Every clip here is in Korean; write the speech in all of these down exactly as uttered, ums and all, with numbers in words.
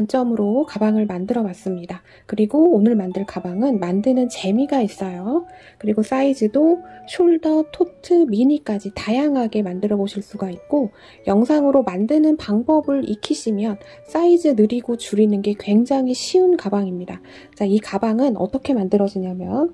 관점으로 가방을 만들어 봤습니다. 그리고 오늘 만들 가방은 만드는 재미가 있어요. 그리고 사이즈도 숄더, 토트, 미니까지 다양하게 만들어 보실 수가 있고, 영상으로 만드는 방법을 익히시면 사이즈 느리고 줄이는 게 굉장히 쉬운 가방입니다. 자, 이 가방은 어떻게 만들어지냐면,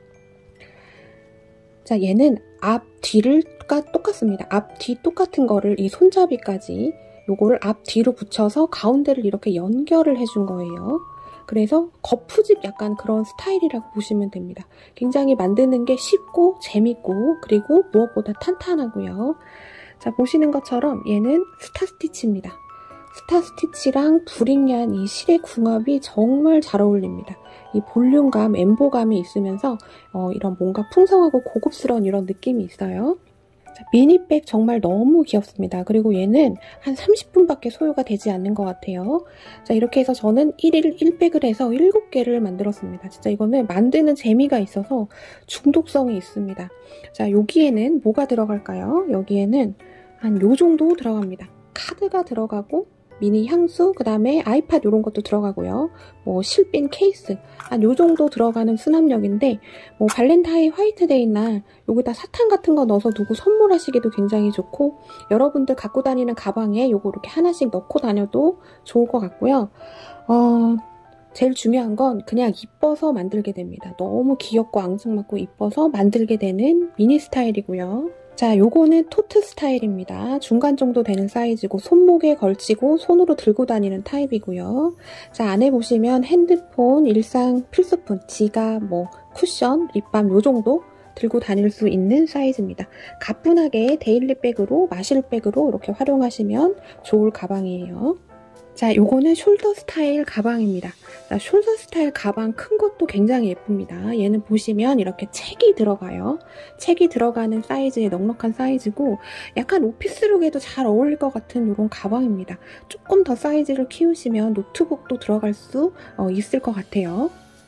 자, 얘는 앞, 뒤를 똑같습니다. 앞, 뒤 똑같은 거를 이 손잡이까지 요거를 앞, 뒤로 붙여서 가운데를 이렇게 연결을 해준 거예요. 그래서 거푸집 약간 그런 스타일이라고 보시면 됩니다. 굉장히 만드는 게 쉽고 재밌고 그리고 무엇보다 탄탄하고요. 자, 보시는 것처럼 얘는 스타 스티치입니다. 스타 스티치랑 브릭얀 이 실의 궁합이 정말 잘 어울립니다. 이 볼륨감, 엠보감이 있으면서 어, 이런 뭔가 풍성하고 고급스러운 이런 느낌이 있어요. 자, 미니백 정말 너무 귀엽습니다. 그리고 얘는 한 삼십 분밖에 소요가 되지 않는 것 같아요. 자, 이렇게 해서 저는 일 일 일 백을 해서 일곱 개를 만들었습니다. 진짜 이거는 만드는 재미가 있어서 중독성이 있습니다. 자, 여기에는 뭐가 들어갈까요? 여기에는 한 요 정도 들어갑니다. 카드가 들어가고 미니 향수, 그 다음에 아이팟 이런 것도 들어가고요. 뭐 실핀 케이스, 한 요 정도 들어가는 수납력인데, 뭐 발렌타인 화이트데이 날 여기다 사탕 같은 거 넣어서 두고 선물하시기도 굉장히 좋고, 여러분들 갖고 다니는 가방에 요거 이렇게 하나씩 넣고 다녀도 좋을 것 같고요. 어, 제일 중요한 건 그냥 이뻐서 만들게 됩니다. 너무 귀엽고 앙증맞고 이뻐서 만들게 되는 미니 스타일이고요. 자, 요거는 토트 스타일입니다. 중간 정도 되는 사이즈고 손목에 걸치고 손으로 들고 다니는 타입이고요. 자, 안에 보시면 핸드폰, 일상 필수품, 지갑, 뭐 쿠션, 립밤 요 정도 들고 다닐 수 있는 사이즈입니다. 가뿐하게 데일리백으로, 마실백으로 이렇게 활용하시면 좋을 가방이에요. 자, 요거는 숄더 스타일 가방입니다. 자, 숄더 스타일 가방 큰 것도 굉장히 예쁩니다. 얘는 보시면 이렇게 책이 들어가요. 책이 들어가는 사이즈의 넉넉한 사이즈고 약간 오피스룩에도 잘 어울릴 것 같은 이런 가방입니다. 조금 더 사이즈를 키우시면 노트북도 들어갈 수 어, 있을 것 같아요.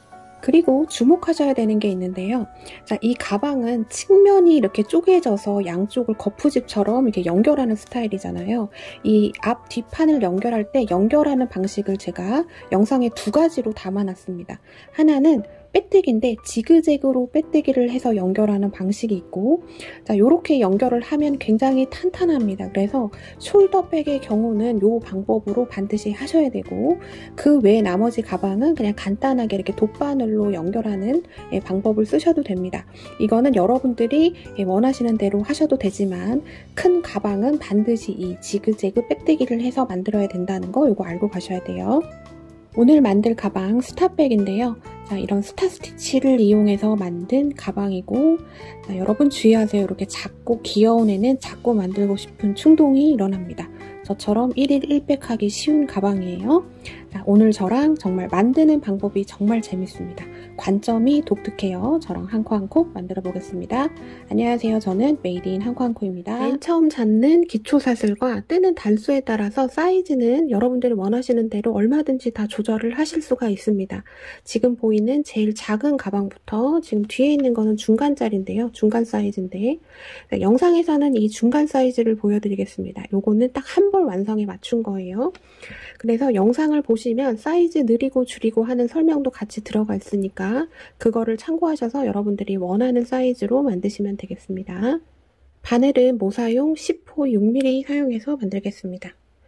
그리고 주목하셔야 되는 게 있는데요. 자, 이 가방은 측면이 이렇게 쪼개져서 양쪽을 거푸집처럼 이렇게 연결하는 스타일이잖아요. 이 앞, 뒷판을 연결할 때 연결하는 방식을 제가 영상에 두 가지로 담아놨습니다. 하나는 빼뜨기인데 지그재그로 빼뜨기를 해서 연결하는 방식이 있고, 자, 요렇게 연결을 하면 굉장히 탄탄합니다. 그래서 숄더백의 경우는 요 방법으로 반드시 하셔야 되고, 그 외 나머지 가방은 그냥 간단하게 이렇게 돗바늘로 연결하는 방법을 쓰셔도 됩니다. 이거는 여러분들이 원하시는 대로 하셔도 되지만 큰 가방은 반드시 이 지그재그 빼뜨기를 해서 만들어야 된다는 거 요거 알고 가셔야 돼요. 오늘 만들 가방 스타백인데요. 자, 이런 스타 스티치를 이용해서 만든 가방이고, 자, 여러분 주의하세요. 이렇게 작고 귀여운 애는 작고 만들고 싶은 충동이 일어납니다. 저처럼 일 일 일 백 하기 쉬운 가방이에요. 자, 오늘 저랑 정말 만드는 방법이 정말 재밌습니다. 관점이 독특해요. 저랑 한코 한코 만들어 보겠습니다. 안녕하세요. 저는 메이드인 한코 한코입니다. 맨 처음 잡는 기초 사슬과 뜨는 단수에 따라서 사이즈는 여러분들이 원하시는 대로 얼마든지 다 조절을 하실 수가 있습니다. 지금 보이는 제일 작은 가방부터 지금 뒤에 있는 거는 중간짜리인데요. 중간 사이즈인데, 네, 영상에서는 이 중간 사이즈를 보여드리겠습니다. 요거는 딱 한 벌 완성에 맞춘 거예요. 그래서 영상을 보시면 사이즈 늘리고 줄이고 하는 설명도 같이 들어가 있으니까 그거를 참고하셔서 여러분들이 원하는 사이즈로 만드시면 되겠습니다. 바늘은 모사용 십 호 육 밀리미터 사용해서 만들겠습니다.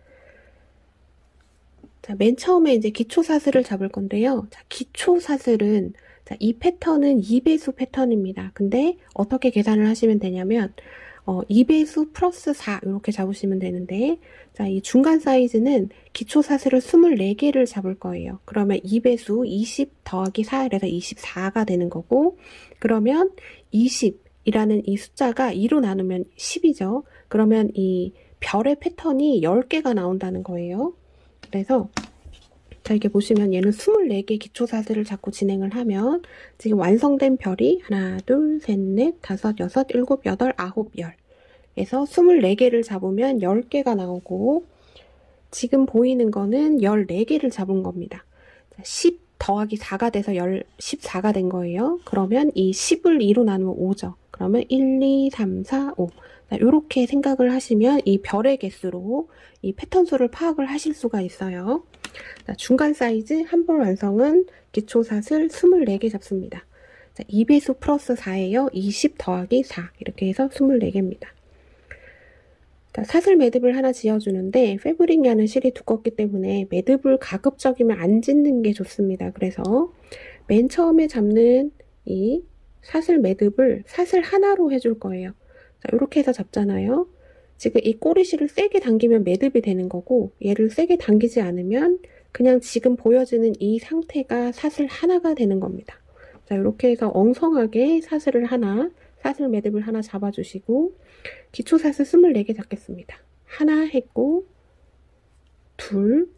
자, 맨 처음에 이제 기초 사슬을 잡을 건데요. 자, 기초 사슬은 자, 이 패턴은 이 배수 패턴입니다. 근데 어떻게 계산을 하시면 되냐면 어, 이 배수 플러스 사 이렇게 잡으시면 되는데, 자, 이 중간 사이즈는 기초 사슬을 스물네 개를 잡을 거예요. 그러면 이 배수 이십 더하기 사 이래서 이십사가 되는 거고, 그러면 이십이라는 이 숫자가 이로 나누면 십이죠. 그러면 이 별의 패턴이 열 개가 나온다는 거예요. 그래서 자, 이렇게 보시면 얘는 스물네 개 기초사슬을 잡고 진행을 하면 지금 완성된 별이 하나, 둘, 셋, 넷, 다섯, 여섯, 일곱, 여덟, 아홉, 열 에서 스물네 개를 잡으면 열 개가 나오고, 지금 보이는 거는 열네 개를 잡은 겁니다. 자, 십 더하기 사가 돼서 십사가 된 거예요. 그러면 이 십을 이로 나누면 오죠. 그러면 일, 이, 삼, 사, 오. 이렇게 생각을 하시면 이 별의 개수로 이 패턴 수를 파악을 하실 수가 있어요. 중간 사이즈 한 번 완성은 기초사슬 이십사 개 잡습니다. 이 배수 플러스 사예요. 이십 더하기 사 이렇게 해서 이십사 개입니다. 사슬 매듭을 하나 지어주는데 패브릭 야는 실이 두껍기 때문에 매듭을 가급적이면 안 짓는 게 좋습니다. 그래서 맨 처음에 잡는 이 사슬 매듭을 사슬 하나로 해줄 거예요. 자, 이렇게 해서 잡잖아요. 지금 이 꼬리실을 세게 당기면 매듭이 되는 거고, 얘를 세게 당기지 않으면 그냥 지금 보여지는 이 상태가 사슬 하나가 되는 겁니다. 자, 이렇게 해서 엉성하게 사슬을 하나, 사슬 매듭을 하나 잡아주시고, 기초사슬 이십사 개 잡겠습니다. 하나 했고, 둘,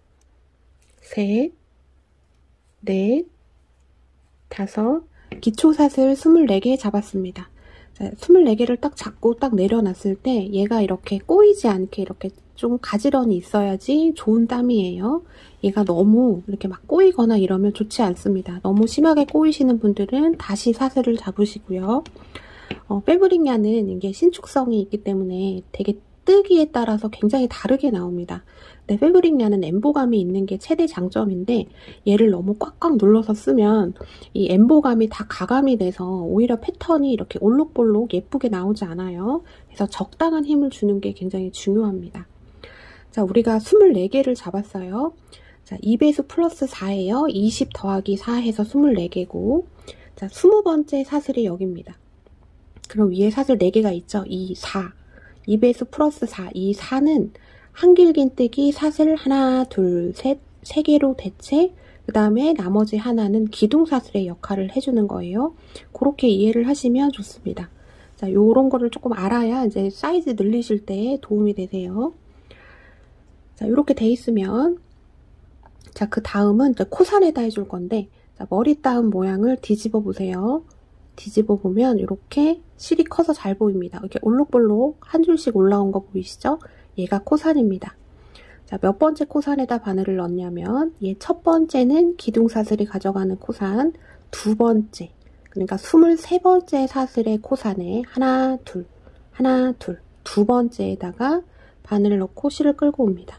셋, 넷, 다섯, 기초사슬 이십사 개 잡았습니다. 자, 이십사 개를 딱 잡고 딱 내려놨을 때 얘가 이렇게 꼬이지 않게 이렇게 좀 가지런히 있어야지 좋은 땀이에요. 얘가 너무 이렇게 막 꼬이거나 이러면 좋지 않습니다. 너무 심하게 꼬이시는 분들은 다시 사슬을 잡으시고요. 어, 패브릭 야는 이게 신축성이 있기 때문에 되게 뜨기에 따라서 굉장히 다르게 나옵니다. 근데 패브릭 야는 엠보감이 있는 게 최대 장점인데 얘를 너무 꽉꽉 눌러서 쓰면 이 엠보감이 다 가감이 돼서 오히려 패턴이 이렇게 올록볼록 예쁘게 나오지 않아요. 그래서 적당한 힘을 주는 게 굉장히 중요합니다. 자, 우리가 이십사 개를 잡았어요. 자, 이 배수 플러스 사예요. 이십 더하기 사 해서 이십사 개고, 자, 이십 번째 사슬이 여기입니다. 그럼 위에 사슬 네 개가 있죠. 이, 사. 이 배수 플러스 사. 이 사는 한길긴뜨기 사슬 하나, 둘, 셋, 세 개로 대체, 그 다음에 나머지 하나는 기둥사슬의 역할을 해주는 거예요. 그렇게 이해를 하시면 좋습니다. 자, 요런 거를 조금 알아야 이제 사이즈 늘리실 때 도움이 되세요. 자, 이렇게 돼 있으면, 자, 그 다음은 이제 코산에다 해줄 건데, 자, 머리 따은 모양을 뒤집어 보세요. 뒤집어 보면 이렇게 실이 커서 잘 보입니다. 이렇게 올록볼록 한 줄씩 올라온 거 보이시죠? 얘가 코산입니다. 자, 몇 번째 코산에다 바늘을 넣냐면, 얘 첫 번째는 기둥사슬이 가져가는 코산, 두 번째, 그러니까 이십삼 번째 사슬의 코산에 하나, 둘, 하나, 둘, 두 번째에다가 바늘을 넣고 실을 끌고 옵니다.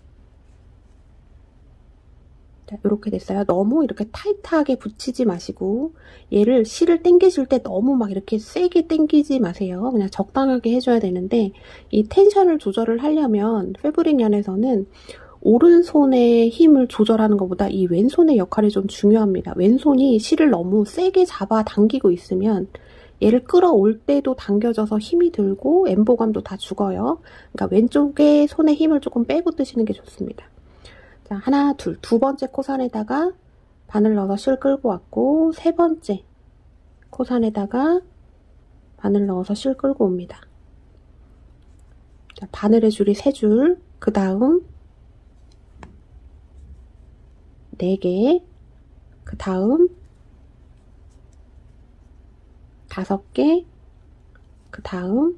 이렇게 됐어요. 너무 이렇게 타이트하게 붙이지 마시고 얘를 실을 당기실 때 너무 막 이렇게 세게 당기지 마세요. 그냥 적당하게 해줘야 되는데 이 텐션을 조절을 하려면 패브릭 얀에서는 오른손의 힘을 조절하는 것보다 이 왼손의 역할이 좀 중요합니다. 왼손이 실을 너무 세게 잡아 당기고 있으면 얘를 끌어올 때도 당겨져서 힘이 들고 엠보감도 다 죽어요. 그러니까 왼쪽에 손에 힘을 조금 빼고 뜨시는 게 좋습니다. 자, 하나, 둘, 두 번째 코산에다가 바늘 넣어서 실 끌고 왔고, 세 번째 코산에다가 바늘 넣어서 실 끌고 옵니다. 자, 바늘의 줄이 세 줄, 그 다음 네 개, 그 다음 다섯 개, 그 다음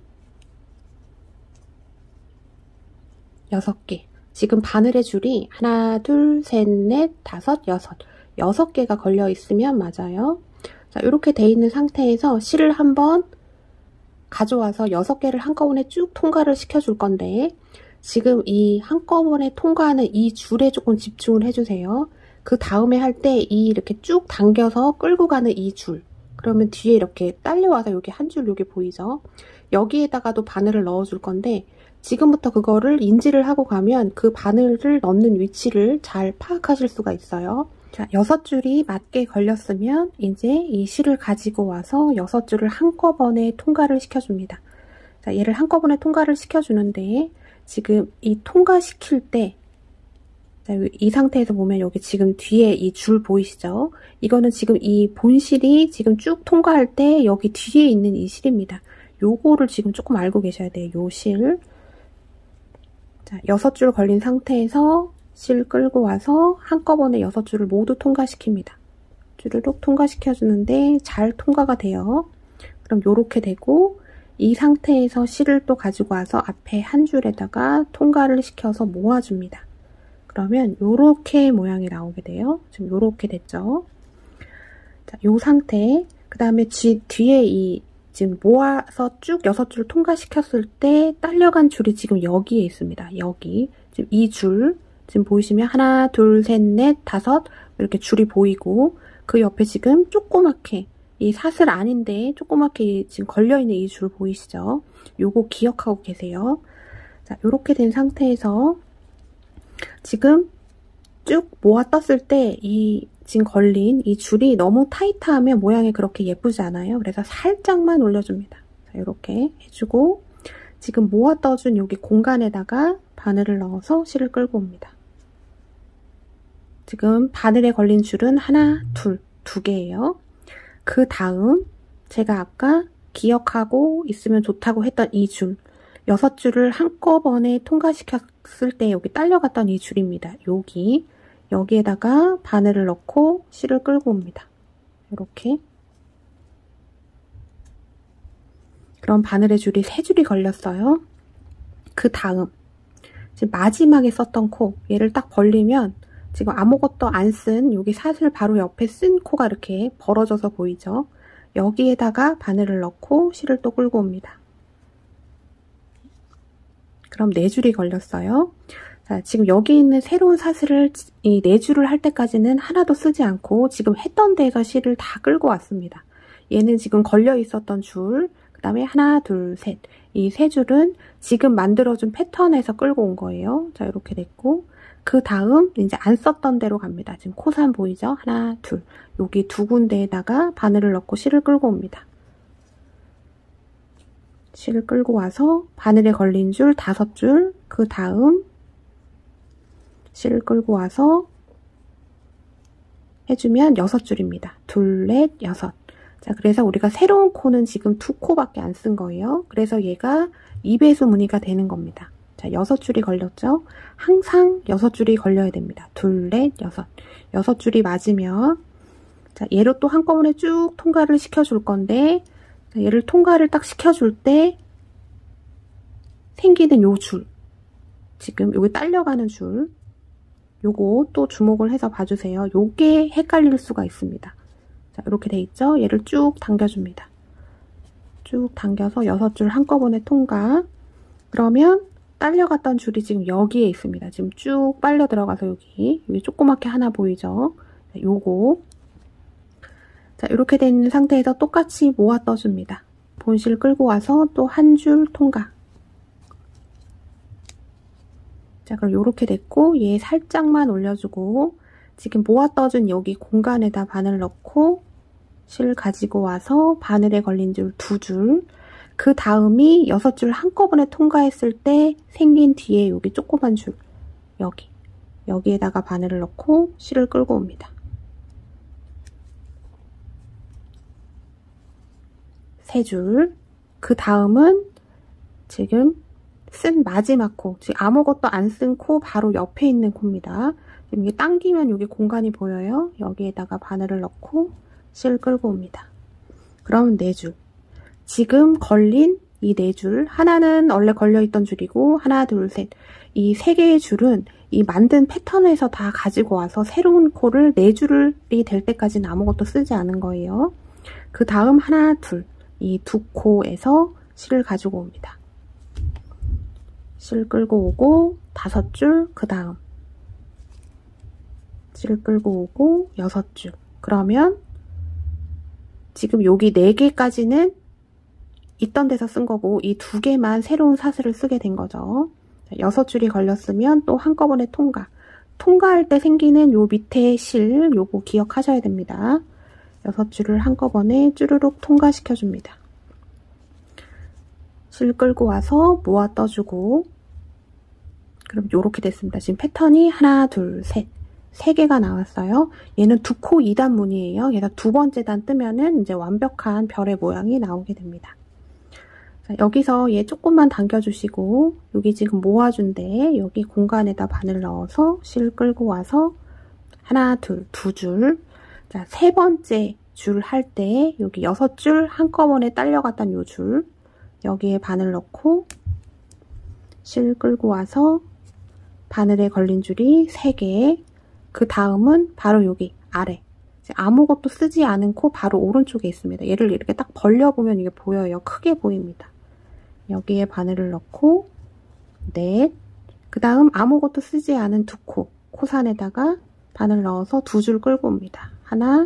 여섯 개. 지금 바늘의 줄이 하나, 둘, 셋, 넷, 다섯, 여섯. 여섯 개가 걸려 있으면 맞아요. 자, 이렇게 돼 있는 상태에서 실을 한번 가져와서 여섯 개를 한꺼번에 쭉 통과를 시켜줄 건데, 지금 이 한꺼번에 통과하는 이 줄에 조금 집중을 해주세요. 그 다음에 할 때 이 이렇게 쭉 당겨서 끌고 가는 이 줄. 그러면 뒤에 이렇게 딸려와서 여기 한 줄 여기 보이죠? 여기에다가도 바늘을 넣어줄 건데, 지금부터 그거를 인지를 하고 가면 그 바늘을 넣는 위치를 잘 파악하실 수가 있어요. 자, 여섯 줄이 맞게 걸렸으면 이제 이 실을 가지고 와서 여섯 줄을 한꺼번에 통과를 시켜줍니다. 자, 얘를 한꺼번에 통과를 시켜주는데 지금 이 통과시킬 때 자, 이 상태에서 보면 여기 지금 뒤에 이 줄 보이시죠? 이거는 지금 이 본실이 지금 쭉 통과할 때 여기 뒤에 있는 이 실입니다. 요거를 지금 조금 알고 계셔야 돼요. 요 실. 자, 여섯 줄 걸린 상태에서 실 끌고 와서 한꺼번에 여섯 줄을 모두 통과시킵니다. 주르륵 통과시켜주는데 잘 통과가 돼요. 그럼 요렇게 되고 이 상태에서 실을 또 가지고 와서 앞에 한 줄에다가 통과를 시켜서 모아줍니다. 그러면 요렇게 모양이 나오게 돼요. 지금 요렇게 됐죠. 자, 요 상태, 그 다음에 뒤에 이 지금 모아서 쭉 여섯 줄 통과시켰을 때 딸려간 줄이 지금 여기에 있습니다. 여기. 지금 이 줄, 지금 보이시면 하나, 둘, 셋, 넷, 다섯 이렇게 줄이 보이고 그 옆에 지금 조그맣게 이 사슬 아닌데 조그맣게 지금 걸려있는 이 줄 보이시죠? 요거 기억하고 계세요. 자, 요렇게 된 상태에서 지금 쭉 모아 떴을 때 이 지금 걸린 이 줄이 너무 타이트하면 모양이 그렇게 예쁘지 않아요. 그래서 살짝만 올려줍니다. 자, 이렇게 해주고 지금 모아 떠준 여기 공간에다가 바늘을 넣어서 실을 끌고 옵니다. 지금 바늘에 걸린 줄은 하나, 둘, 두 개예요. 그 다음 제가 아까 기억하고 있으면 좋다고 했던 이 줄, 여섯 줄을 한꺼번에 통과시켰을 때 여기 딸려갔던 이 줄입니다. 여기, 여기에다가 바늘을 넣고 실을 끌고 옵니다. 이렇게. 그럼 바늘의 줄이 세 줄이 걸렸어요. 그 다음 지금 마지막에 썼던 코, 얘를 딱 벌리면 지금 아무것도 안 쓴 여기 사슬 바로 옆에 쓴 코가 이렇게 벌어져서 보이죠? 여기에다가 바늘을 넣고 실을 또 끌고 옵니다. 그럼 네 줄이 걸렸어요. 자, 지금 여기 있는 새로운 사슬을 이 네 줄을 할 때까지는 하나도 쓰지 않고 지금 했던 데에서 실을 다 끌고 왔습니다. 얘는 지금 걸려 있었던 줄, 그 다음에 하나, 둘, 셋. 이 세 줄은 지금 만들어준 패턴에서 끌고 온 거예요. 자, 이렇게 됐고, 그 다음 이제 안 썼던 대로 갑니다. 지금 코산 보이죠? 하나, 둘. 여기 두 군데에다가 바늘을 넣고 실을 끌고 옵니다. 실을 끌고 와서 바늘에 걸린 줄 다섯 줄, 그 다음 실을 끌고 와서 해주면 여섯 줄입니다. 둘, 넷, 여섯. 자, 그래서 우리가 새로운 코는 지금 두 코밖에 안 쓴 거예요. 그래서 얘가 이 배수 무늬가 되는 겁니다. 자, 여섯 줄이 걸렸죠? 항상 여섯 줄이 걸려야 됩니다. 둘, 넷, 여섯. 여섯 줄이 맞으면, 자, 얘를 또 한꺼번에 쭉 통과를 시켜줄 건데, 자, 얘를 통과를 딱 시켜줄 때 생기는 요 줄. 지금 여기 딸려가는 줄. 요거 또 주목을 해서 봐주세요. 요게 헷갈릴 수가 있습니다. 자, 이렇게 돼 있죠? 얘를 쭉 당겨줍니다. 쭉 당겨서 여섯 줄 한꺼번에 통과. 그러면 딸려갔던 줄이 지금 여기에 있습니다. 지금 쭉 빨려 들어가서 여기, 여기 조그맣게 하나 보이죠? 자, 요거. 자, 이렇게 된 상태에서 똑같이 모아 떠줍니다. 본실 끌고 와서 또 한 줄 통과. 자, 그럼 요렇게 됐고, 얘 살짝만 올려주고, 지금 모아 떠준 여기 공간에다 바늘 넣고, 실 가지고 와서 바늘에 걸린 줄 두 줄, 그 다음이 여섯 줄 한꺼번에 통과했을 때 생긴 뒤에 여기 조그만 줄, 여기, 여기에다가 바늘을 넣고 실을 끌고 옵니다. 세 줄, 그 다음은 지금 쓴 마지막 코, 지금 아무것도 안 쓴 코 바로 옆에 있는 코입니다. 지금 이게 당기면 여기 공간이 보여요. 여기에다가 바늘을 넣고 실 끌고 옵니다. 그럼 네 줄. 지금 걸린 이 네 줄, 하나는 원래 걸려있던 줄이고 하나, 둘, 셋. 이 세 개의 줄은 이 만든 패턴에서 다 가지고 와서 새로운 코를 네 줄이 될 때까지는 아무것도 쓰지 않은 거예요. 그 다음 하나, 둘. 이 두 코에서 실을 가지고 옵니다. 실 끌고 오고 다섯 줄, 그 다음 실 끌고 오고 여섯 줄. 그러면 지금 여기 네 개까지는 있던 데서 쓴 거고 이 두 개만 새로운 사슬을 쓰게 된 거죠. 여섯 줄이 걸렸으면 또 한꺼번에 통과. 통과할 때 생기는 요 밑에 실, 요거 기억하셔야 됩니다. 여섯 줄을 한꺼번에 쭈루룩 통과시켜줍니다. 실 끌고 와서 모아 떠주고, 그럼 요렇게 됐습니다. 지금 패턴이 하나, 둘, 셋. 세 개가 나왔어요. 얘는 두 코 이 단 무늬예요. 얘가 두 번째 단 뜨면은 이제 완벽한 별의 모양이 나오게 됩니다. 자, 여기서 얘 조금만 당겨주시고, 여기 지금 모아준데, 여기 공간에다 바늘 넣어서 실 끌고 와서 하나, 둘, 두 줄. 자, 세 번째 줄 할 때, 여기 여섯 줄 한꺼번에 딸려갔던 요 줄, 여기에 바늘 넣고, 실 끌고 와서 바늘에 걸린 줄이 세 개, 그 다음은 바로 여기 아래, 이제 아무것도 쓰지 않고 바로 오른쪽에 있습니다. 얘를 이렇게 딱 벌려보면 이게 보여요. 크게 보입니다. 여기에 바늘을 넣고 넷, 그 다음 아무것도 쓰지 않은 두 코, 코산에다가 바늘 넣어서 두 줄 끌고 옵니다. 하나,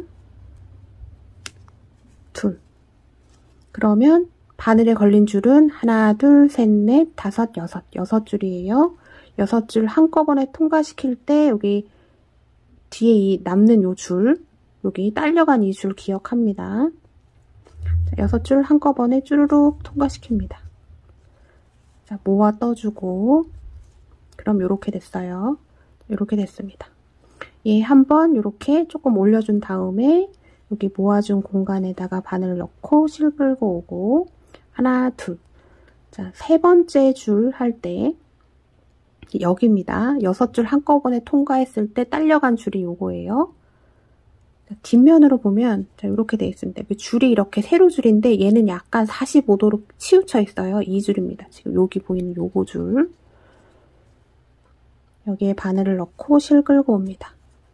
둘. 그러면 바늘에 걸린 줄은 하나, 둘, 셋, 넷, 다섯, 여섯. 여섯 줄이에요. 여섯 줄 한꺼번에 통과시킬 때 여기 뒤에 이 남는 요 줄, 여기 딸려간 이 줄 기억합니다. 자, 여섯 줄 한꺼번에 쭈루룩 통과시킵니다. 자, 모아 떠주고, 그럼 요렇게 됐어요. 요렇게 됐습니다. 얘 한번 요렇게 조금 올려준 다음에 여기 모아준 공간에다가 바늘 넣고 실 끌고 오고, 하나, 둘. 자, 세 번째 줄 할 때 여기입니다. 여섯 줄 한꺼번에 통과했을 때 딸려간 줄이 요거예요. 자, 뒷면으로 보면 자, 이렇게 되어 있습니다. 줄이 이렇게 세로 줄인데 얘는 약간 사십오 도로 치우쳐 있어요. 이 줄입니다. 지금 여기 보이는 요거 줄. 여기에 바늘을 넣고 실 끌고 옵니다.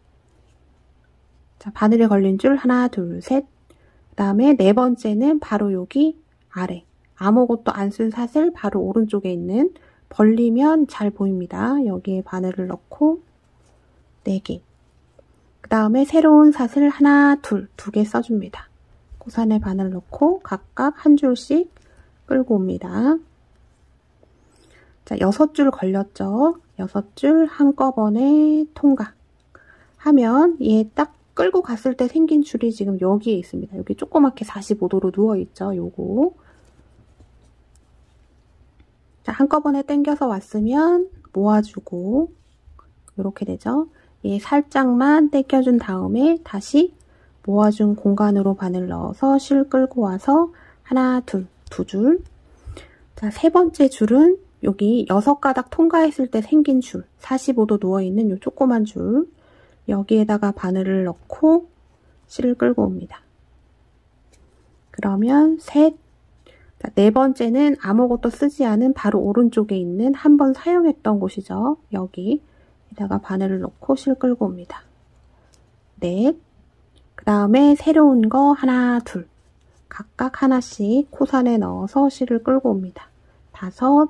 자, 바늘에 걸린 줄 하나, 둘, 셋. 그 다음에 네 번째는 바로 여기 아래. 아무것도 안 쓴 사슬 바로 오른쪽에 있는 벌리면 잘 보입니다. 여기에 바늘을 넣고 네 개. 그 다음에 새로운 사슬 하나, 둘, 두 개 써줍니다. 고산에 바늘 넣고 각각 한 줄씩 끌고 옵니다. 자, 여섯 줄 걸렸죠? 여섯 줄 한꺼번에 통과. 하면 얘 딱 끌고 갔을 때 생긴 줄이 지금 여기에 있습니다. 여기 조그맣게 사십오 도로 누워있죠? 요거. 자, 한꺼번에 당겨서 왔으면 모아주고 이렇게 되죠. 얘 살짝만 당겨준 다음에 다시 모아준 공간으로 바늘 넣어서 실 끌고 와서 하나, 둘, 두 줄. 자, 세 번째 줄은 여기 여섯 가닥 통과했을 때 생긴 줄, 사십오 도 누워있는 요 조그만 줄. 여기에다가 바늘을 넣고 실을 끌고 옵니다. 그러면 셋, 자, 네 번째는 아무것도 쓰지 않은 바로 오른쪽에 있는 한 번 사용했던 곳이죠. 여기에다가 바늘을 넣고 실 끌고 옵니다. 넷, 그 다음에 새로운 거 하나, 둘, 각각 하나씩 코산에 넣어서 실을 끌고 옵니다. 다섯,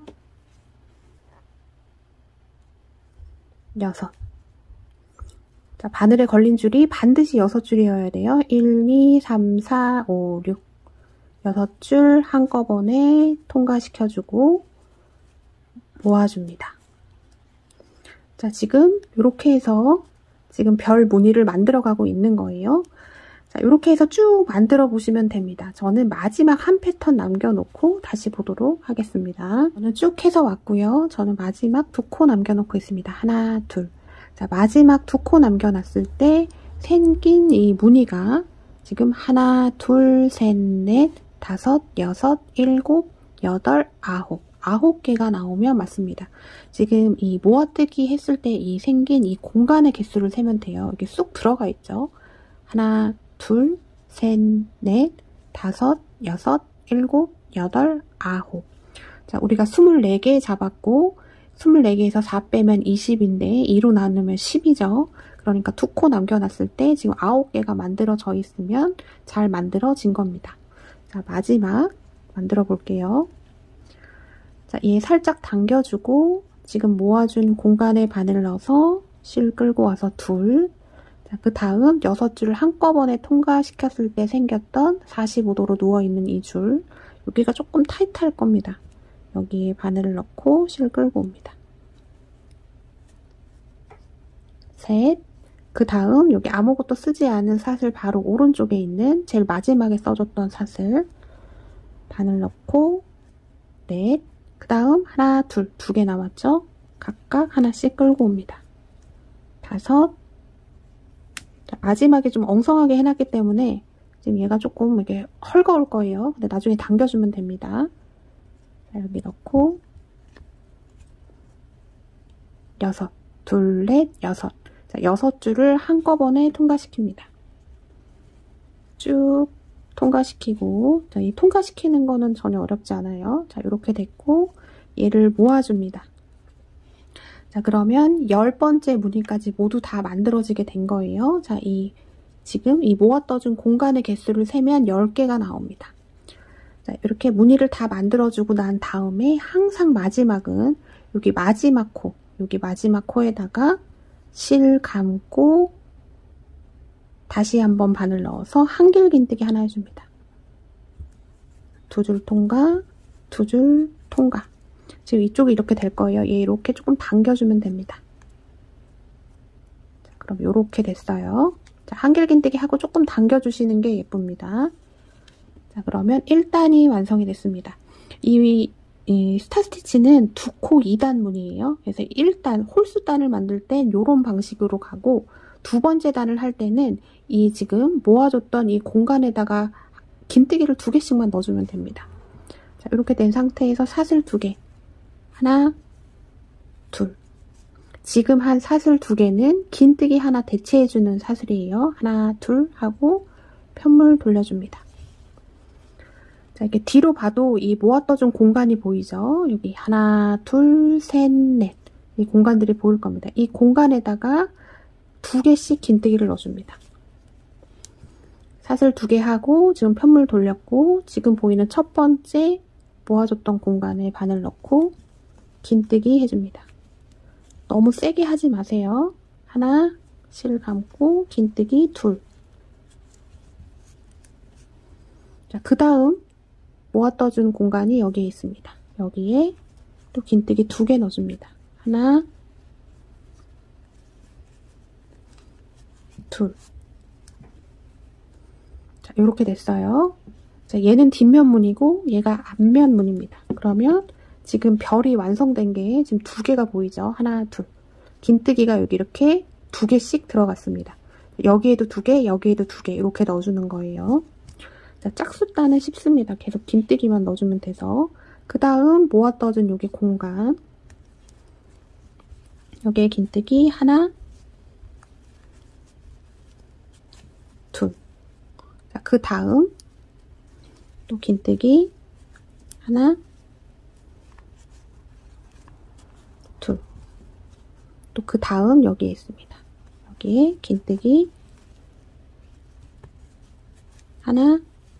여섯. 자, 바늘에 걸린 줄이 반드시 여섯 줄이어야 돼요. 일, 이, 삼, 사, 오, 육. 여섯 줄 한꺼번에 통과시켜주고 모아줍니다. 자, 지금 이렇게 해서 지금 별 무늬를 만들어가고 있는 거예요. 자, 이렇게 해서 쭉 만들어 보시면 됩니다. 저는 마지막 한 패턴 남겨놓고 다시 보도록 하겠습니다. 저는 쭉 해서 왔고요. 저는 마지막 두 코 남겨놓고 있습니다. 하나, 둘. 자, 마지막 두 코 남겨놨을 때 생긴 이 무늬가 지금 하나, 둘, 셋, 넷, 다섯, 여섯, 일곱, 여덟, 아홉. 아홉 개가 나오면 맞습니다. 지금 이 모아뜨기 했을 때 이 생긴 이 공간의 개수를 세면 돼요. 여기 쑥 들어가 있죠. 하나, 둘, 셋, 넷, 다섯, 여섯, 일곱, 여덟, 아홉. 자, 우리가 스물네 개 잡았고 스물네 개에서 사 빼면 이십인데 이로 나누면 십이죠. 그러니까 두 코 남겨놨을 때 지금 아홉 개가 만들어져 있으면 잘 만들어진 겁니다. 자, 마지막 만들어 볼게요. 자, 얘 살짝 당겨주고 지금 모아준 공간에 바늘 넣어서 실 끌고 와서 둘. 자, 그 다음 여섯 줄을 한꺼번에 통과시켰을 때 생겼던 사십오 도로 누워있는 이 줄. 여기가 조금 타이트할 겁니다. 여기에 바늘을 넣고 실 끌고 옵니다. 셋. 그 다음 여기 아무것도 쓰지 않은 사슬 바로 오른쪽에 있는 제일 마지막에 써줬던 사슬 바늘 넣고 넷. 그 다음 하나, 둘, 두 개 남았죠? 각각 하나씩 끌고 옵니다. 다섯. 자, 마지막에 좀 엉성하게 해놨기 때문에 지금 얘가 조금 이렇게 헐거울 거예요. 근데 나중에 당겨주면 됩니다. 자, 여기 넣고 여섯. 둘, 넷, 여섯. 자, 여섯 줄을 한꺼번에 통과시킵니다. 쭉 통과시키고, 자, 이 통과시키는 거는 전혀 어렵지 않아요. 자, 이렇게 됐고, 얘를 모아줍니다. 자, 그러면 열 번째 무늬까지 모두 다 만들어지게 된 거예요. 자, 이 지금 이 모아 떠준 공간의 개수를 세면 열 개가 나옵니다. 자, 이렇게 무늬를 다 만들어주고 난 다음에 항상 마지막은 여기 마지막 코, 여기 마지막 코에다가 실 감고 다시 한번 바늘 넣어서 한길 긴뜨기 하나 해줍니다. 두 줄 통과, 두 줄 통과. 지금 이쪽이 이렇게 될 거예요. 얘 이렇게 조금 당겨주면 됩니다. 자, 그럼 이렇게 됐어요. 자, 한길 긴뜨기 하고 조금 당겨주시는 게 예쁩니다. 자, 그러면 일 단이 완성이 됐습니다. 이, 이 스타스티치는 두 코 이 단 무늬예요. 그래서 일 단, 홀수 단을 만들 땐 이런 방식으로 가고 두 번째 단을 할 때는 이 지금 모아줬던 이 공간에다가 긴뜨기를 두 개씩만 넣어주면 됩니다. 자, 이렇게 된 상태에서 사슬 두 개. 하나, 둘. 지금 한 사슬 두 개는 긴뜨기 하나 대체해주는 사슬이에요. 하나, 둘 하고 편물 돌려줍니다. 자, 이렇게 뒤로 봐도 이 모아 떠준 공간이 보이죠? 여기 하나, 둘, 셋, 넷. 이 공간들이 보일 겁니다. 이 공간에다가 두 개씩 긴뜨기를 넣어줍니다. 사슬 두 개 하고 지금 편물 돌렸고 지금 보이는 첫 번째 모아줬던 공간에 바늘 넣고 긴뜨기 해줍니다. 너무 세게 하지 마세요. 하나, 실 감고 긴뜨기 둘. 자, 그 다음 모아 떠준 공간이 여기에 있습니다. 여기에 또 긴뜨기 두 개 넣어줍니다. 하나, 둘. 자, 이렇게 됐어요. 자, 얘는 뒷면 무늬고 얘가 앞면 무늬입니다. 그러면 지금 별이 완성된 게 지금 두 개가 보이죠? 하나, 둘. 긴뜨기가 여기 이렇게 두 개씩 들어갔습니다. 여기에도 두 개, 여기에도 두 개 이렇게 넣어주는 거예요. 자, 짝수단은 쉽습니다. 계속 긴뜨기만 넣어주면 돼서. 그 다음 모아 떠준 여기 공간. 여기에 긴뜨기 하나, 둘. 자, 그 다음 또 긴뜨기 하나, 둘. 또 그 다음 여기에 있습니다. 여기에 긴뜨기 하나,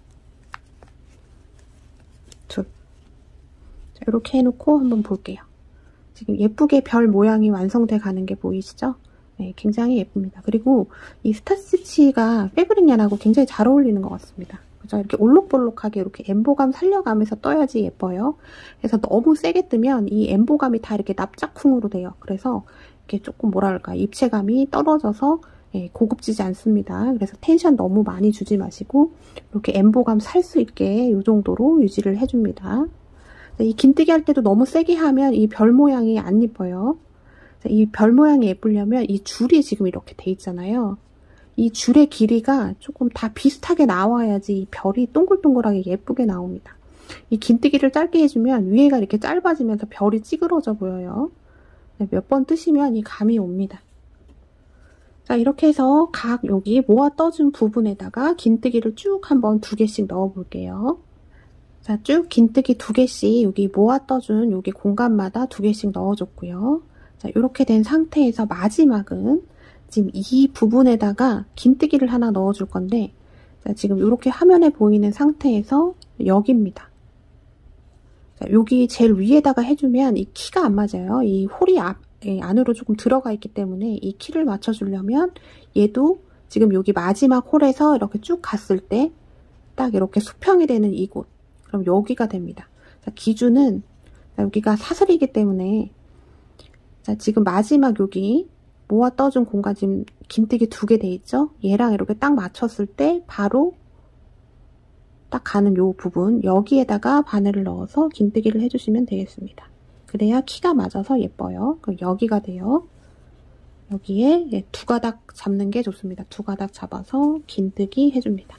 둘. 자, 이렇게 해놓고 한번 볼게요. 지금 예쁘게 별 모양이 완성돼 가는 게 보이시죠? 네, 굉장히 예쁩니다. 그리고 이 스타스티치가 패브릭 yarn하고 굉장히 잘 어울리는 것 같습니다. 그죠? 이렇게 올록볼록하게 이렇게 엠보감 살려가면서 떠야지 예뻐요. 그래서 너무 세게 뜨면 이 엠보감이 다 이렇게 납작쿵으로 돼요. 그래서 이렇게 조금 뭐랄까 입체감이 떨어져서 예, 고급지지 않습니다. 그래서 텐션 너무 많이 주지 마시고 이렇게 엠보감 살 수 있게 이 정도로 유지를 해줍니다. 이 긴뜨기 할 때도 너무 세게 하면 이 별 모양이 안 예뻐요. 이 별 모양이 예쁘려면 이 줄이 지금 이렇게 돼 있잖아요. 이 줄의 길이가 조금 다 비슷하게 나와야지 이 별이 동글동글하게 예쁘게 나옵니다. 이 긴뜨기를 짧게 해주면 위에가 이렇게 짧아지면서 별이 찌그러져 보여요. 몇 번 뜨시면 이 감이 옵니다. 자, 이렇게 해서 각 여기 모아 떠준 부분에다가 긴뜨기를 쭉 한번 두 개씩 넣어 볼게요. 자, 쭉 긴뜨기 두 개씩 여기 모아 떠준 여기 공간마다 두 개씩 넣어줬고요. 자, 이렇게 된 상태에서 마지막은 지금 이 부분에다가 긴뜨기를 하나 넣어줄 건데, 자, 지금 이렇게 화면에 보이는 상태에서 여기입니다. 자, 여기 제일 위에다가 해주면 이 키가 안 맞아요. 이 홀이 앞, 예, 안으로 조금 들어가 있기 때문에 이 키를 맞춰주려면 얘도 지금 여기 마지막 홀에서 이렇게 쭉 갔을 때 딱 이렇게 수평이 되는 이곳. 그럼 여기가 됩니다. 자, 기준은 자, 여기가 사슬이기 때문에 자, 지금 마지막 여기 모아 떠준 공간 지금 긴뜨기 두 개 돼 있죠? 얘랑 이렇게 딱 맞췄을 때 바로 딱 가는 요 부분 여기에다가 바늘을 넣어서 긴뜨기를 해주시면 되겠습니다. 그래야 키가 맞아서 예뻐요. 그럼 여기가 돼요. 여기에 두 가닥 잡는 게 좋습니다. 두 가닥 잡아서 긴뜨기 해줍니다.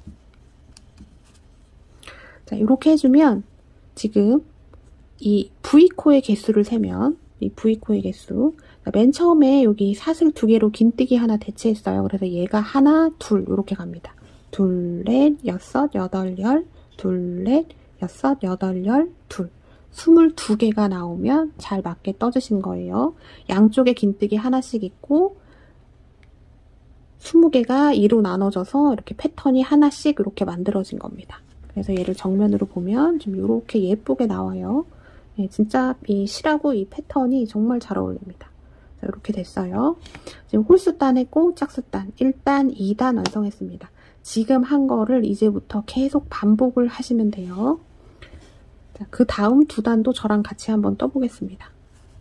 자, 이렇게 해주면 지금 이 V코의 개수를 세면 이 V코의 개수 맨 처음에 여기 사슬 두 개로 긴뜨기 하나 대체했어요. 그래서 얘가 하나, 둘 이렇게 갑니다. 둘, 넷, 여섯, 여덟, 열, 둘, 넷, 여섯, 여덟, 열, 둘. 스물두 개가 나오면 잘 맞게 떠주신 거예요. 양쪽에 긴뜨기 하나씩 있고 스무 개가 이로 나눠져서 이렇게 패턴이 하나씩 이렇게 만들어진 겁니다. 그래서 얘를 정면으로 보면 좀 이렇게 예쁘게 나와요. 네, 진짜 이 실하고 이 패턴이 정말 잘 어울립니다. 자, 이렇게 됐어요. 지금 홀수단 했고 짝수단 일 단, 이 단 완성했습니다. 지금 한 거를 이제부터 계속 반복을 하시면 돼요. 자, 그 다음 두 단도 저랑 같이 한번 떠보겠습니다.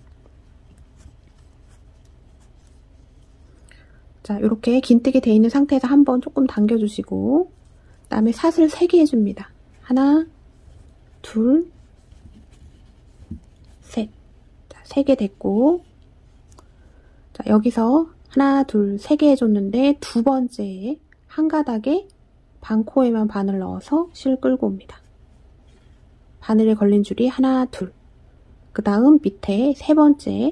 자, 이렇게 긴뜨기 돼 있는 상태에서 한번 조금 당겨주시고 그 다음에 사슬 세 개 해줍니다. 하나, 둘, 셋. 자, 세 개 됐고 자, 여기서 하나, 둘, 세 개 해줬는데 두 번째에 한 가닥에 반코에만 바늘 넣어서 실 끌고 옵니다. 바늘에 걸린 줄이 하나, 둘. 그 다음 밑에 세 번째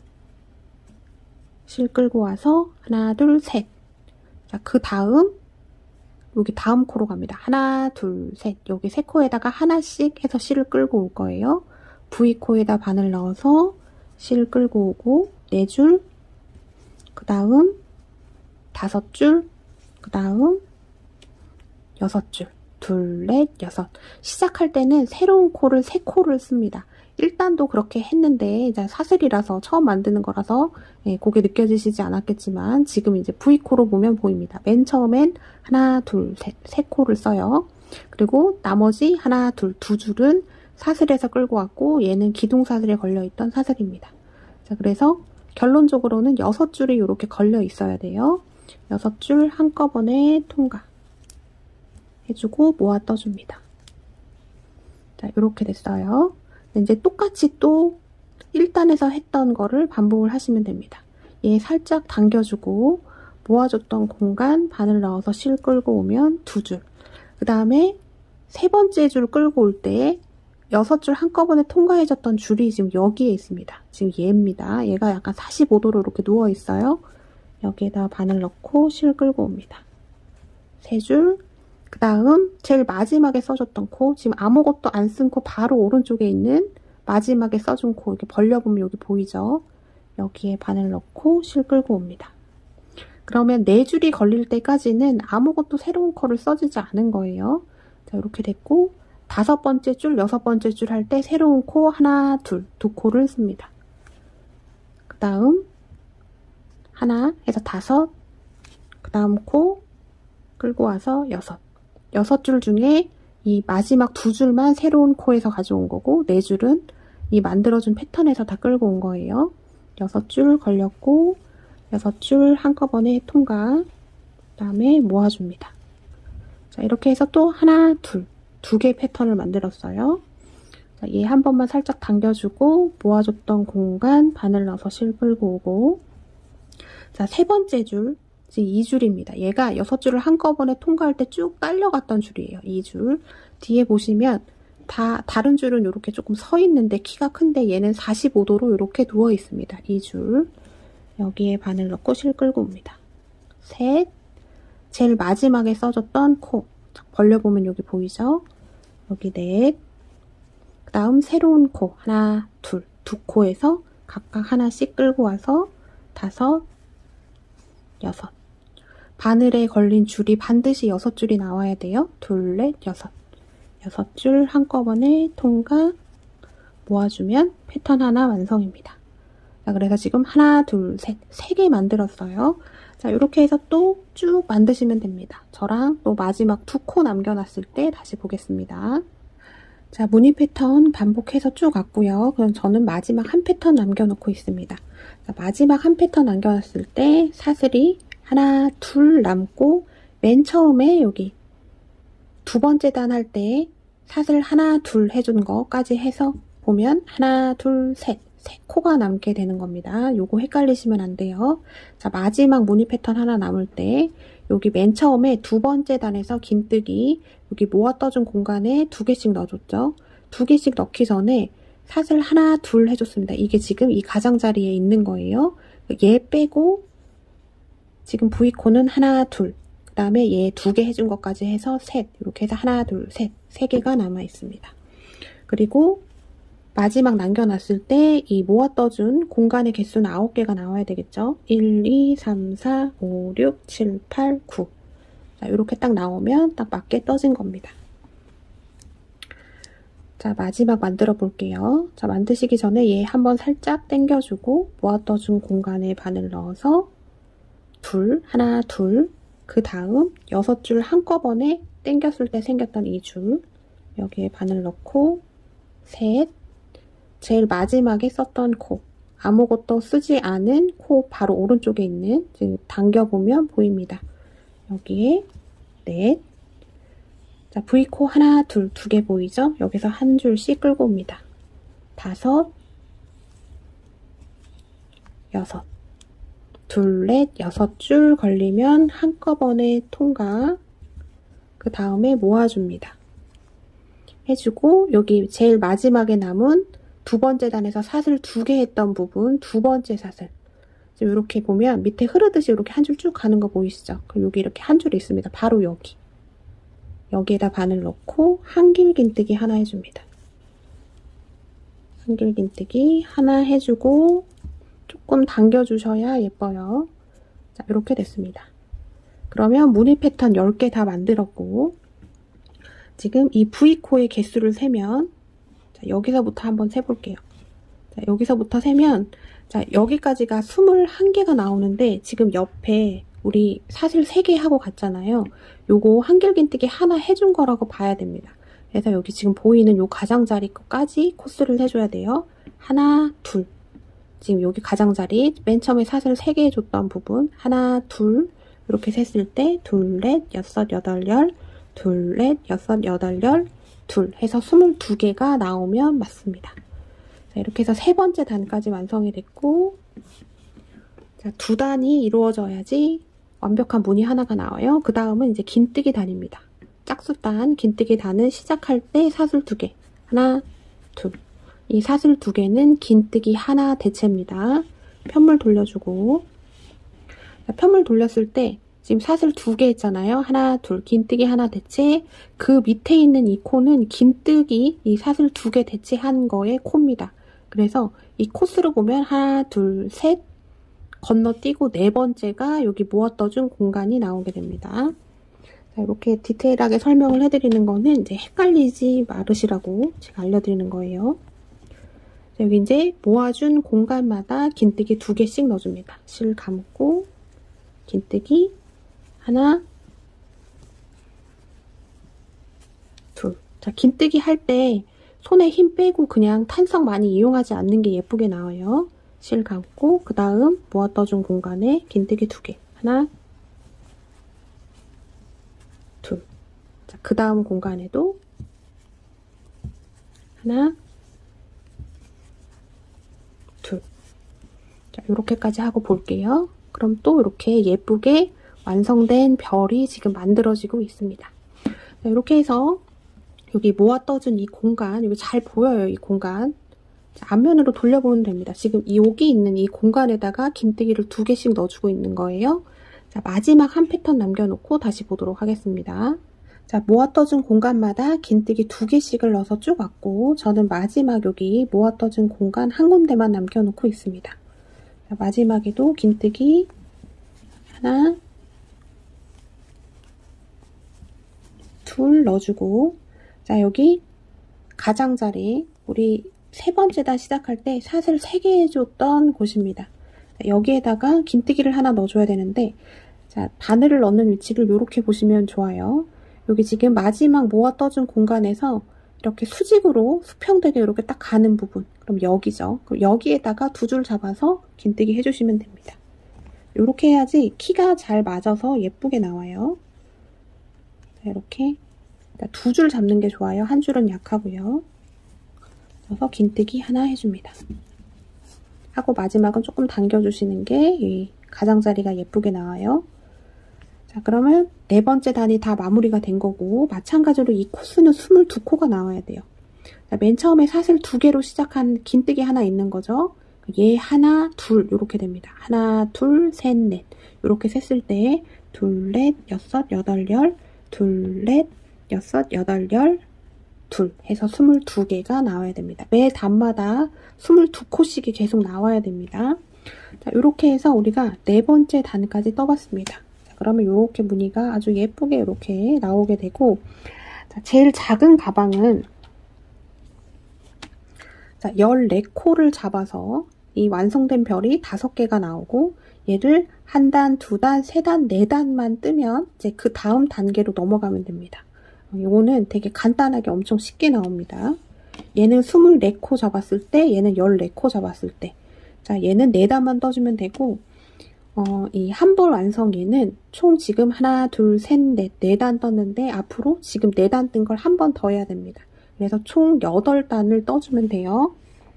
실 끌고 와서 하나, 둘, 셋. 자, 그 다음 여기 다음 코로 갑니다. 하나, 둘, 셋. 여기 세 코에다가 하나씩 해서 실을 끌고 올 거예요. V코에다 바늘 넣어서 실 끌고 오고 네 줄, 그 다음 다섯 줄, 그 다음 여섯 줄. 둘, 넷, 여섯. 시작할 때는 새로운 코를 세 코를 씁니다. 일 단도 그렇게 했는데 이제 사슬이라서 처음 만드는 거라서 예, 그게 느껴지시지 않았겠지만 지금 이제 V코로 보면 보입니다. 맨 처음엔 하나, 둘, 셋, 세 코를 써요. 그리고 나머지 하나, 둘, 두 줄은 사슬에서 끌고 왔고 얘는 기둥사슬에 걸려있던 사슬입니다. 자, 그래서 결론적으로는 여섯 줄이 이렇게 걸려 있어야 돼요. 여섯 줄 한꺼번에 통과 해주고 모아 떠줍니다. 자, 이렇게 됐어요. 이제 똑같이 또 일 단에서 했던 거를 반복을 하시면 됩니다. 얘 살짝 당겨주고 모아줬던 공간 바늘 넣어서 실 끌고 오면 두 줄. 그 다음에 세 번째 줄 끌고 올 때 여섯 줄 한꺼번에 통과해줬던 줄이 지금 여기에 있습니다. 지금 얘입니다. 얘가 약간 사십오 도로 이렇게 누워 있어요. 여기에다 바늘 넣고 실 끌고 옵니다. 세 줄. 그 다음 제일 마지막에 써줬던 코, 지금 아무것도 안 쓴 코 바로 오른쪽에 있는 마지막에 써준 코 이렇게 벌려보면 여기 보이죠? 여기에 바늘 넣고 실 끌고 옵니다. 그러면 네 줄이 걸릴 때까지는 아무것도 새로운 코를 써주지 않은 거예요. 자, 이렇게 됐고 다섯 번째 줄, 여섯 번째 줄 할 때 새로운 코 하나, 둘, 두 코를 씁니다. 그 다음 하나 해서 다섯, 그 다음 코 끌고 와서 여섯. 여섯 줄 중에 이 마지막 두 줄만 새로운 코에서 가져온 거고 네 줄은 이 만들어준 패턴에서 다 끌고 온 거예요. 여섯 줄 걸렸고 여섯 줄 한꺼번에 통과. 그 다음에 모아줍니다. 자, 이렇게 해서 또 하나, 둘, 두 개 패턴을 만들었어요. 자, 얘 한 번만 살짝 당겨주고 모아줬던 공간 바늘 넣어서 실 끌고 오고 자, 세 번째 줄 지금 이 줄입니다. 얘가 여섯 줄을 한꺼번에 통과할 때 쭉 딸려갔던 줄이에요. 이 줄. 뒤에 보시면 다 다른 줄은 이렇게 조금 서 있는데 키가 큰데 얘는 사십오 도로 이렇게 누워 있습니다. 이 줄. 여기에 바늘 넣고 실 끌고 옵니다. 셋. 제일 마지막에 써줬던 코. 벌려보면 여기 보이죠? 여기 넷. 그 다음 새로운 코. 하나, 둘. 두 코에서 각각 하나씩 끌고 와서 다섯, 여섯. 바늘에 걸린 줄이 반드시 여섯 줄이 나와야 돼요. 둘, 넷, 여섯. 여섯 줄 한꺼번에 통과 모아주면 패턴 하나 완성입니다. 자, 그래서 지금 하나, 둘, 셋, 세 개 만들었어요. 자, 이렇게 해서 또 쭉 만드시면 됩니다. 저랑 또 마지막 두 코 남겨놨을 때 다시 보겠습니다. 자, 무늬 패턴 반복해서 쭉 왔고요. 그럼 저는 마지막 한 패턴 남겨놓고 있습니다. 자, 마지막 한 패턴 남겨놨을 때 사슬이 하나, 둘 남고 맨 처음에 여기 두 번째 단 할 때 사슬 하나, 둘 해준 거까지 해서 보면 하나, 둘, 셋, 세 코가 남게 되는 겁니다. 요거 헷갈리시면 안 돼요. 자, 마지막 무늬 패턴 하나 남을 때 여기 맨 처음에 두 번째 단에서 긴뜨기 여기 모아 떠준 공간에 두 개씩 넣어줬죠. 두 개씩 넣기 전에 사슬 하나, 둘 해줬습니다. 이게 지금 이 가장자리에 있는 거예요. 얘 빼고 지금 V코는 하나, 둘, 그 다음에 얘 두 개 해준 것까지 해서 셋, 이렇게 해서 하나, 둘, 셋, 세 개가 남아 있습니다. 그리고 마지막 남겨놨을 때 이 모아 떠준 공간의 개수는 아홉 개가 나와야 되겠죠. 일, 이, 삼, 사, 오, 육, 칠, 팔, 구. 자, 이렇게 딱 나오면 딱 맞게 떠진 겁니다. 자, 마지막 만들어 볼게요. 자, 만드시기 전에 얘 한번 살짝 당겨주고 모아 떠준 공간에 바늘 넣어서 둘, 하나, 둘, 그 다음 여섯 줄 한꺼번에 당겼을 때 생겼던 이 줄 여기에 바늘 넣고 셋, 제일 마지막에 썼던 코, 아무것도 쓰지 않은 코 바로 오른쪽에 있는, 지금 당겨보면 보입니다. 여기에 넷, 자, V코 하나, 둘, 두 개 보이죠? 여기서 한 줄씩 끌고 옵니다. 다섯, 여섯, 둘, 넷, 여섯 줄 걸리면 한꺼번에 통과, 그 다음에 모아줍니다. 해주고 여기 제일 마지막에 남은 두 번째 단에서 사슬 두 개 했던 부분, 두 번째 사슬. 지금 이렇게 보면 밑에 흐르듯이 이렇게 한 줄 쭉 가는 거 보이시죠? 그럼 여기 이렇게 한 줄이 있습니다. 바로 여기. 여기에다 바늘 넣고 한길긴뜨기 하나 해줍니다. 한길긴뜨기 하나 해주고 조금 당겨주셔야 예뻐요. 자, 이렇게 됐습니다. 그러면 무늬 패턴 열 개 다 만들었고, 지금 이 V코의 개수를 세면, 자, 여기서부터 한번 세볼게요. 자, 여기서부터 세면, 자, 여기까지가 스물한 개가 나오는데, 지금 옆에 우리 사슬 세 개 하고 갔잖아요. 요거 한길긴뜨기 하나 해준 거라고 봐야 됩니다. 그래서 여기 지금 보이는 요 가장자리 거까지 코스를 해줘야 돼요. 하나, 둘. 지금 여기 가장자리 맨 처음에 사슬 세 개 해줬던 부분 하나, 둘 이렇게 셌을 때 둘, 넷, 여섯, 여덟, 열 둘, 넷, 여섯, 여덟, 열 둘 해서 스물두 개가 나오면 맞습니다. 자, 이렇게 해서 세 번째 단까지 완성이 됐고, 자, 두 단이 이루어져야지 완벽한 무늬 하나가 나와요. 그 다음은 이제 긴뜨기 단입니다. 짝수단, 긴뜨기 단은 시작할 때 사슬 두 개. 하나, 둘. 이 사슬 두 개는 긴뜨기 하나 대체입니다. 편물 돌려주고. 자, 편물 돌렸을 때 지금 사슬 두 개 있잖아요. 하나, 둘, 긴뜨기 하나 대체. 그 밑에 있는 이 코는 긴뜨기, 이 사슬 두 개 대체한 거의 코입니다. 그래서 이 코스로 보면 하나, 둘, 셋 건너뛰고 네 번째가 여기 모아 떠준 공간이 나오게 됩니다. 자, 이렇게 디테일하게 설명을 해드리는 거는 이제 헷갈리지 말으시라고 제가 알려드리는 거예요. 자, 여기 이제 모아준 공간마다 긴뜨기 두 개씩 넣어줍니다. 실 감고 긴뜨기 하나, 둘. 자, 긴뜨기 할 때 손에 힘 빼고 그냥 탄성 많이 이용하지 않는 게 예쁘게 나와요. 실 감고 그 다음 모아 떠준 공간에 긴뜨기 두 개. 하나, 둘. 자, 그 다음 공간에도 하나, 둘. 자, 이렇게까지 하고 볼게요. 그럼 또 이렇게 예쁘게 완성된 별이 지금 만들어지고 있습니다. 자, 이렇게 해서 여기 모아 떠준 이 공간, 여기 잘 보여요, 이 공간. 자, 앞면으로 돌려보면 됩니다. 지금 여기 있는 이 공간에다가 긴뜨기를 두 개씩 넣어주고 있는 거예요. 자, 마지막 한 패턴 남겨놓고 다시 보도록 하겠습니다. 자, 모아 떠준 공간마다 긴뜨기 두 개씩을 넣어서 쭉 왔고, 저는 마지막 여기 모아 떠준 공간 한 군데만 남겨놓고 있습니다. 자, 마지막에도 긴뜨기 하나, 둘 넣어주고, 자, 여기 가장자리, 우리 세 번째 단 시작할 때 사슬 세 개 해줬던 곳입니다. 자, 여기에다가 긴뜨기를 하나 넣어줘야 되는데, 자, 바늘을 넣는 위치를 이렇게 보시면 좋아요. 여기 지금 마지막 모아 떠준 공간에서 이렇게 수직으로 수평되게 이렇게 딱 가는 부분, 그럼 여기죠. 그럼 여기에다가 두 줄 잡아서 긴뜨기 해주시면 됩니다. 이렇게 해야지 키가 잘 맞아서 예쁘게 나와요. 자, 이렇게 두 줄 잡는 게 좋아요. 한 줄은 약하고요. 그래서 긴뜨기 하나 해줍니다. 하고 마지막은 조금 당겨주시는 게 이 가장자리가 예쁘게 나와요. 자, 그러면 네 번째 단이 다 마무리가 된 거고, 마찬가지로 이 코스는 스물두 코가 나와야 돼요. 자, 맨 처음에 사슬 두 개로 시작한 긴뜨기 하나 있는 거죠. 얘 하나, 둘 이렇게 됩니다. 하나, 둘, 셋, 넷 이렇게 셌을 때 둘, 넷, 여섯, 여덟, 열 둘, 넷, 여섯, 여덟, 열 둘 해서 스물두 개가 나와야 됩니다. 매 단마다 스물두 코씩이 계속 나와야 됩니다. 자, 이렇게 해서 우리가 네 번째 단까지 떠봤습니다. 자, 그러면 이렇게 무늬가 아주 예쁘게 이렇게 나오게 되고, 자, 제일 작은 가방은 자, 열네 코를 잡아서 이 완성된 별이 다섯 개가 나오고, 얘를 한 단, 두 단, 세 단, 네 단만 뜨면 이제 그 다음 단계로 넘어가면 됩니다. 요거는 되게 간단하게 엄청 쉽게 나옵니다. 얘는 스물네 코 잡았을 때, 얘는 열네 코 잡았을 때. 자, 얘는 네 단만 떠주면 되고, 어, 이 한 벌 완성 얘는 총 지금 하나, 둘, 셋, 넷, 네 단 떴는데, 앞으로 지금 네 단 뜬 걸 한 번 더 해야 됩니다. 그래서 총 여덟 단을 떠주면 돼요.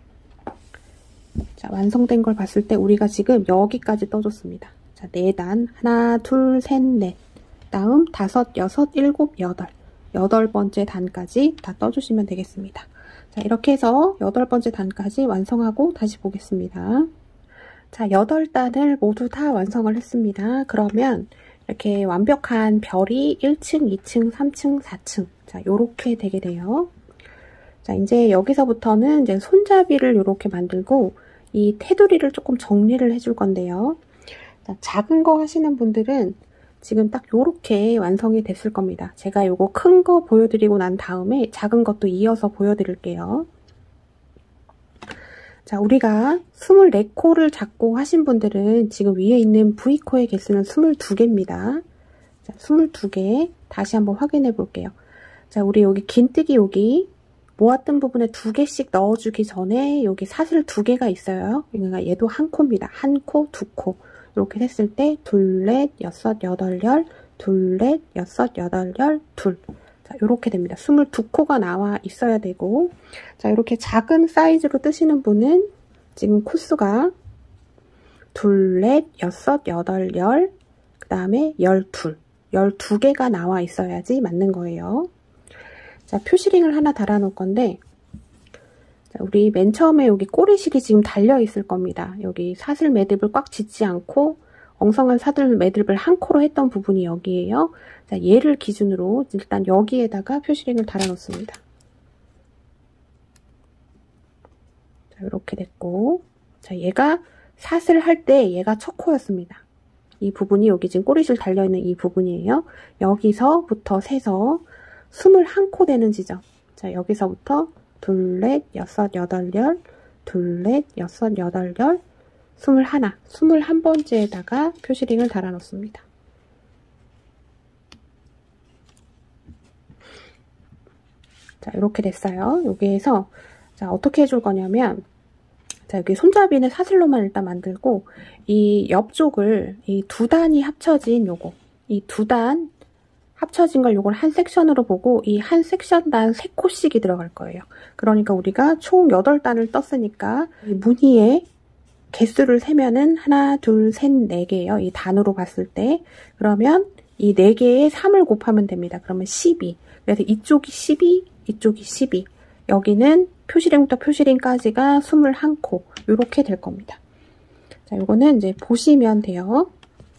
자, 완성된 걸 봤을 때 우리가 지금 여기까지 떠줬습니다. 자, 네 단, 하나, 둘, 셋, 넷, 다음 다섯, 여섯, 일곱, 여덟, 여덟 번째 단까지 다 떠주시면 되겠습니다. 자, 이렇게 해서 여덟 번째 단까지 완성하고 다시 보겠습니다. 자, 여덟 단을 모두 다 완성을 했습니다. 그러면 이렇게 완벽한 별이 일 층, 이 층, 삼 층, 사 층, 자, 요렇게 되게 돼요. 자, 이제 여기서부터는 이제 손잡이를 이렇게 만들고 이 테두리를 조금 정리를 해줄 건데요. 자, 작은 거 하시는 분들은 지금 딱 요렇게 완성이 됐을 겁니다. 제가 요거 큰 거 보여드리고 난 다음에 작은 것도 이어서 보여드릴게요. 자, 우리가 스물네 코를 잡고 하신 분들은 지금 위에 있는 V코의 개수는 스물두 개입니다. 자, 스물두 개 다시 한번 확인해 볼게요. 자, 우리 여기 긴뜨기 여기 모았던 부분에 두 개씩 넣어주기 전에 여기 사슬 두 개가 있어요. 그러니까 얘도 한 코입니다. 한 코, 두 코. 이렇게 했을 때 둘, 넷, 여섯, 여덟, 열, 둘, 넷, 여섯, 여덟, 열, 둘. 자, 이렇게 됩니다. 스물두 코가 나와 있어야 되고, 자, 이렇게 작은 사이즈로 뜨시는 분은 지금 코수가 둘, 넷, 여섯, 여덟, 열, 그 다음에 열둘. 열두 개가 나와 있어야지 맞는 거예요. 자, 표시링을 하나 달아 놓을 건데, 자, 우리 맨 처음에 여기 꼬리실이 지금 달려 있을 겁니다. 여기 사슬 매듭을 꽉 짚지 않고 엉성한 사슬 매듭을 한 코로 했던 부분이 여기에요. 자, 얘를 기준으로 일단 여기에다가 표시링을 달아 놓습니다. 자, 이렇게 됐고, 자, 얘가 사슬 할 때 얘가 첫 코였습니다. 이 부분이 여기 지금 꼬리실 달려 있는 이 부분이에요. 여기서부터 세서 스물한 코 되는 지점. 자, 여기서부터 둘, 넷, 여섯, 여덟, 열, 둘, 넷, 여섯, 여덟, 열, 스물하나, 스물한 번째에다가 표시링을 달아 놓습니다. 자, 이렇게 됐어요. 여기에서 자, 어떻게 해줄 거냐면, 자, 여기 손잡이는 사슬로만 일단 만들고, 이 옆쪽을 이 두 단이 합쳐진 요거, 이 두 단 합쳐진 걸 요걸 한 섹션으로 보고 이 한 섹션당 세 코씩이 들어갈 거예요. 그러니까 우리가 총 여덟 단을 떴으니까 이 무늬의 개수를 세면은 하나, 둘, 셋, 네 개예요. 이 단으로 봤을 때. 그러면 이 네 개에 삼을 곱하면 됩니다. 그러면 십이. 그래서 이쪽이 십이, 이쪽이 십이. 여기는 표시링부터 표시링까지가 스물한 코. 요렇게 될 겁니다. 자, 요거는 이제 보시면 돼요.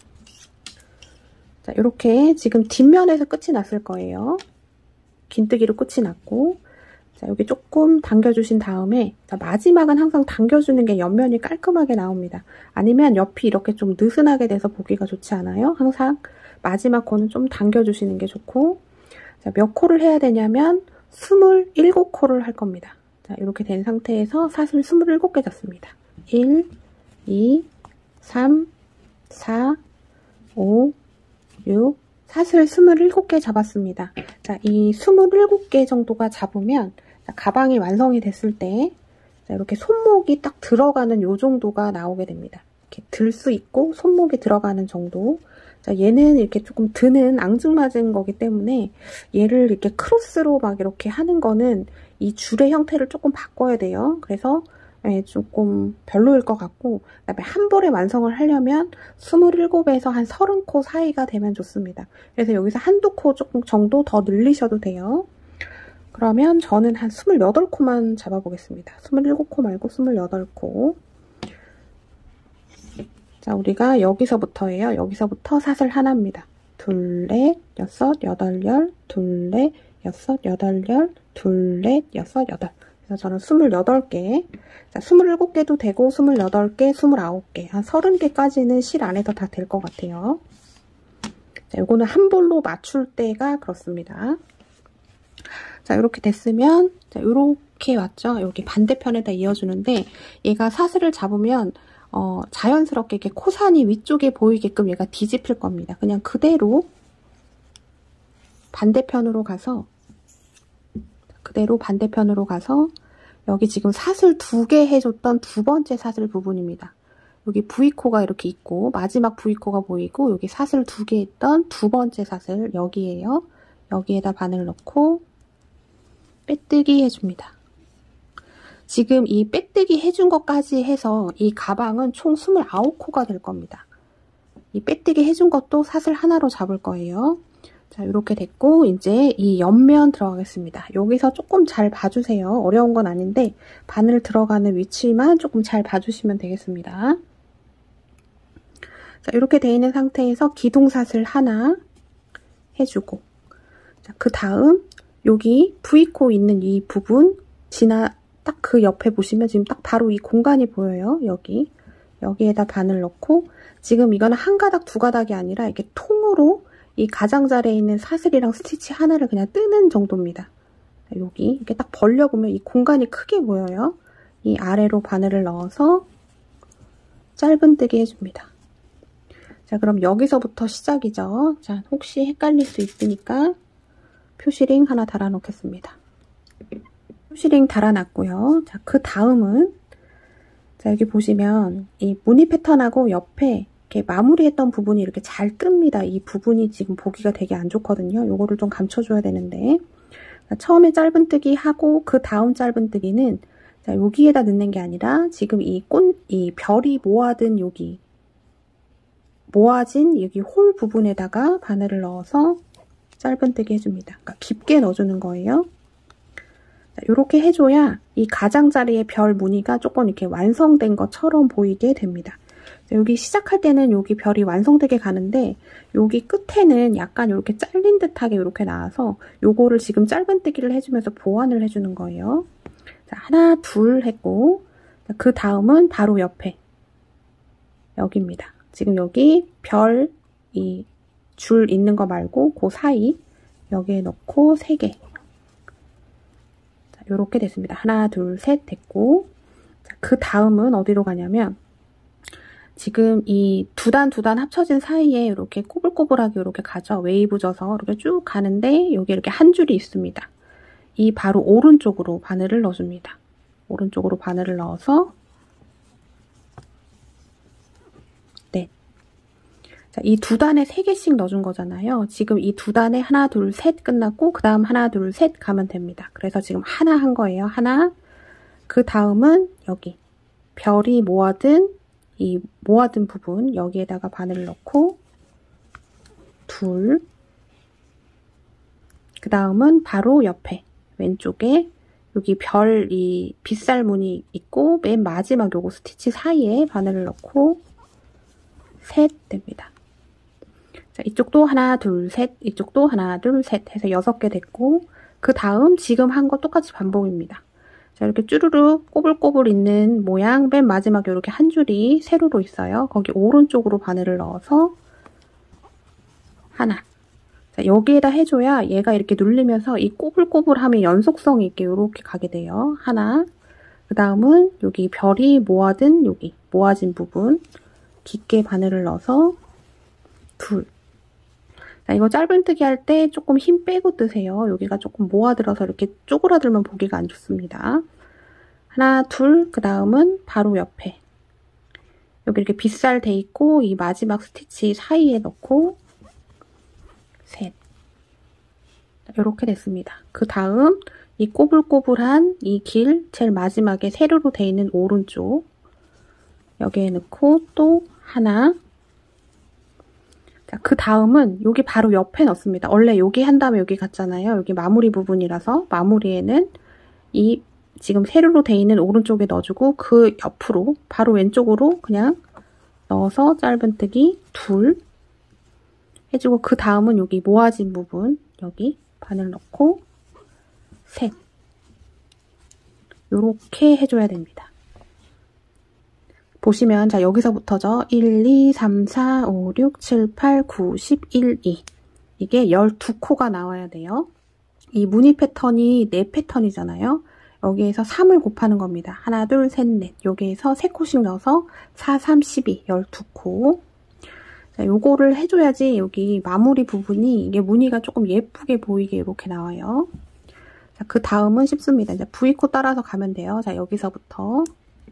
자, 이렇게 지금 뒷면에서 끝이 났을 거예요. 긴뜨기로 끝이 났고, 자, 여기 조금 당겨주신 다음에, 자, 마지막은 항상 당겨주는 게 옆면이 깔끔하게 나옵니다. 아니면 옆이 이렇게 좀 느슨하게 돼서 보기가 좋지 않아요? 항상 마지막 코는 좀 당겨주시는 게 좋고, 자, 몇 코를 해야 되냐면 스물일곱 코를 할 겁니다. 자, 이렇게 된 상태에서 사슬 스물일곱 개 잡습니다. 일, 이, 삼, 사, 오, 육, 사슬 스물일곱 개 잡았습니다. 자, 이 스물일곱 개 정도가 잡으면 자, 가방이 완성이 됐을 때 자, 이렇게 손목이 딱 들어가는 요 정도가 나오게 됩니다. 이렇게 들 수 있고 손목이 들어가는 정도. 자, 얘는 이렇게 조금 드는 앙증맞은 거기 때문에 얘를 이렇게 크로스로 막 이렇게 하는 거는 이 줄의 형태를 조금 바꿔야 돼요. 그래서 예, 조금 별로일 것 같고, 그다음에 한 벌에 완성을 하려면 스물일곱에서 한 서른 코 사이가 되면 좋습니다. 그래서 여기서 한두 코 조금 정도 더 늘리셔도 돼요. 그러면 저는 한 스물여덟 코만 잡아보겠습니다. 스물일곱 코 말고 스물여덟 코. 자, 우리가 여기서부터예요. 여기서부터 사슬 하나입니다. 둘, 넷, 여섯, 여덟, 열, 둘, 넷, 여섯, 여덟, 열, 둘, 넷, 여섯, 여덟. 그래서 저는 스물여덟 개, 자, 스물일곱 개도 되고 스물여덟 개, 스물아홉 개, 한 서른 개까지는 실 안에서 다 될 것 같아요. 자, 요거는 한 볼로 맞출 때가 그렇습니다. 자, 이렇게 됐으면, 자, 요렇게 왔죠? 여기 반대편에다 이어주는데, 얘가 사슬을 잡으면, 어, 자연스럽게 이렇게 코산이 위쪽에 보이게끔 얘가 뒤집힐 겁니다. 그냥 그대로 반대편으로 가서, 그대로 반대편으로 가서, 여기 지금 사슬 두 개 해줬던 두 번째 사슬 부분입니다. 여기 V코가 이렇게 있고, 마지막 V코가 보이고, 여기 사슬 두 개 있던 두 번째 사슬, 여기에요. 여기에다 바늘 넣고, 빼뜨기 해줍니다. 지금 이 빼뜨기 해준 것까지 해서 이 가방은 총 스물아홉 코가 될 겁니다. 이 빼뜨기 해준 것도 사슬 하나로 잡을 거예요. 자, 이렇게 됐고, 이제 이 옆면 들어가겠습니다. 여기서 조금 잘 봐주세요. 어려운 건 아닌데, 바늘 들어가는 위치만 조금 잘 봐주시면 되겠습니다. 자, 이렇게 돼 있는 상태에서 기둥사슬 하나 해주고, 자, 그 다음, 여기 V코 있는 이 부분, 지나, 딱 그 옆에 보시면 지금 딱 바로 이 공간이 보여요. 여기. 여기에다 바늘 넣고, 지금 이거는 한 가닥, 두 가닥이 아니라 이렇게 통으로 이 가장자리에 있는 사슬이랑 스티치 하나를 그냥 뜨는 정도입니다. 여기 이렇게 딱 벌려보면 이 공간이 크게 보여요. 이 아래로 바늘을 넣어서 짧은뜨기 해줍니다. 자, 그럼 여기서부터 시작이죠. 자, 혹시 헷갈릴 수 있으니까 표시링 하나 달아 놓겠습니다. 표시링 달아놨고요. 자, 그 다음은 자, 여기 보시면 이 무늬 패턴하고 옆에 이렇게 마무리했던 부분이 이렇게 잘 뜹니다. 이 부분이 지금 보기가 되게 안 좋거든요. 요거를 좀 감춰줘야 되는데, 자, 처음에 짧은뜨기 하고 그 다음 짧은뜨기는 자, 여기에다 넣는 게 아니라 지금 이 꽃, 이 별이 모아든 여기 모아진 여기 홀 부분에다가 바늘을 넣어서 짧은뜨기 해줍니다. 그러니까 깊게 넣어주는 거예요. 자, 이렇게 해줘야 이 가장자리의 별 무늬가 조금 이렇게 완성된 것처럼 보이게 됩니다. 자, 여기 시작할 때는 여기 별이 완성되게 가는데 여기 끝에는 약간 이렇게 잘린 듯하게 이렇게 나와서 요거를 지금 짧은뜨기를 해주면서 보완을 해주는 거예요. 자, 하나, 둘 했고, 그 다음은 바로 옆에 여기입니다. 지금 여기 별 이 줄 있는 거 말고 그 사이 여기에 넣고 세 개. 자, 요렇게 됐습니다. 하나, 둘, 셋 됐고, 자, 그 다음은 어디로 가냐면 지금 이 두 단 두 단 합쳐진 사이에 이렇게 꼬불꼬불하게 이렇게 가죠. 웨이브 져서 이렇게 쭉 가는데 여기 이렇게 한 줄이 있습니다. 이 바로 오른쪽으로 바늘을 넣어줍니다. 오른쪽으로 바늘을 넣어서 네. 자, 이 두 단에 세 개씩 넣어준 거잖아요. 지금 이 두 단에 하나, 둘, 셋 끝났고 그 다음 하나, 둘, 셋 가면 됩니다. 그래서 지금 하나 한 거예요. 하나. 그 다음은 여기 별이 모아든 이 모아든 부분 여기에다가 바늘을 넣고 둘. 그 다음은 바로 옆에 왼쪽에 여기 별 이 빗살 무늬 있고 맨 마지막 요거 스티치 사이에 바늘을 넣고 셋 됩니다. 자, 이쪽도 하나, 둘, 셋, 이쪽도 하나, 둘, 셋 해서 여섯 개 됐고, 그 다음 지금 한 거 똑같이 반복입니다. 자, 이렇게 쭈루룩 꼬불꼬불 있는 모양 맨 마지막에 이렇게 한 줄이 세로로 있어요. 거기 오른쪽으로 바늘을 넣어서 하나. 자, 여기에다 해줘야 얘가 이렇게 눌리면서 이 꼬불꼬불함의 연속성이 있게 이렇게 가게 돼요. 하나. 그 다음은 여기 별이 모아든 여기 모아진 부분 깊게 바늘을 넣어서 둘. 자, 이거 짧은뜨기 할 때 조금 힘 빼고 뜨세요. 여기가 조금 모아들어서 이렇게 쪼그라들면 보기가 안 좋습니다. 하나, 둘, 그 다음은 바로 옆에 여기 이렇게 빗살 돼 있고 이 마지막 스티치 사이에 넣고 셋. 이렇게 됐습니다. 그 다음 이 꼬불꼬불한 이 길 제일 마지막에 세로로 돼 있는 오른쪽 여기에 넣고 또 하나. 자, 그 다음은 여기 바로 옆에 넣습니다. 원래 여기 한 다음에 여기 갔잖아요. 여기 마무리 부분이라서 마무리에는 이 지금 세로로 돼 있는 오른쪽에 넣어주고 그 옆으로 바로 왼쪽으로 그냥 넣어서 짧은뜨기 둘 해주고 그 다음은 여기 모아진 부분 여기 바늘 넣고 셋. 요렇게 해줘야 됩니다. 보시면 자 여기서부터죠. 일, 이, 삼, 사, 오, 육, 칠, 팔, 구, 십, 일, 이 이게 열두 코가 나와야 돼요. 이 무늬 패턴이 네 패턴이잖아요. 여기에서 삼을 곱하는 겁니다. 하나, 둘, 셋, 넷. 여기에서 세 코씩 넣어서 사, 삼, 십이, 열두 코. 자, 요거를 해줘야지 여기 마무리 부분이 이게 무늬가 조금 예쁘게 보이게 이렇게 나와요. 자, 그 다음은 쉽습니다. 이제 브이코 따라서 가면 돼요. 자, 여기서부터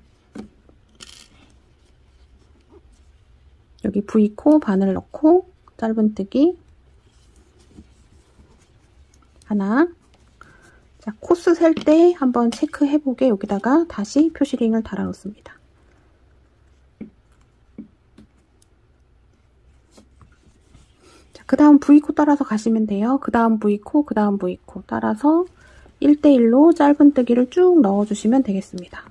여기 브이코 바늘 넣고 짧은뜨기 하나. 자, 코스 셀 때 한번 체크해보게 여기다가 다시 표시링을 달아놓습니다. 자, 그 다음 브이코 따라서 가시면 돼요. 그 다음 브이코, 그 다음 브이코 따라서 일 대 일로 짧은뜨기를 쭉 넣어주시면 되겠습니다.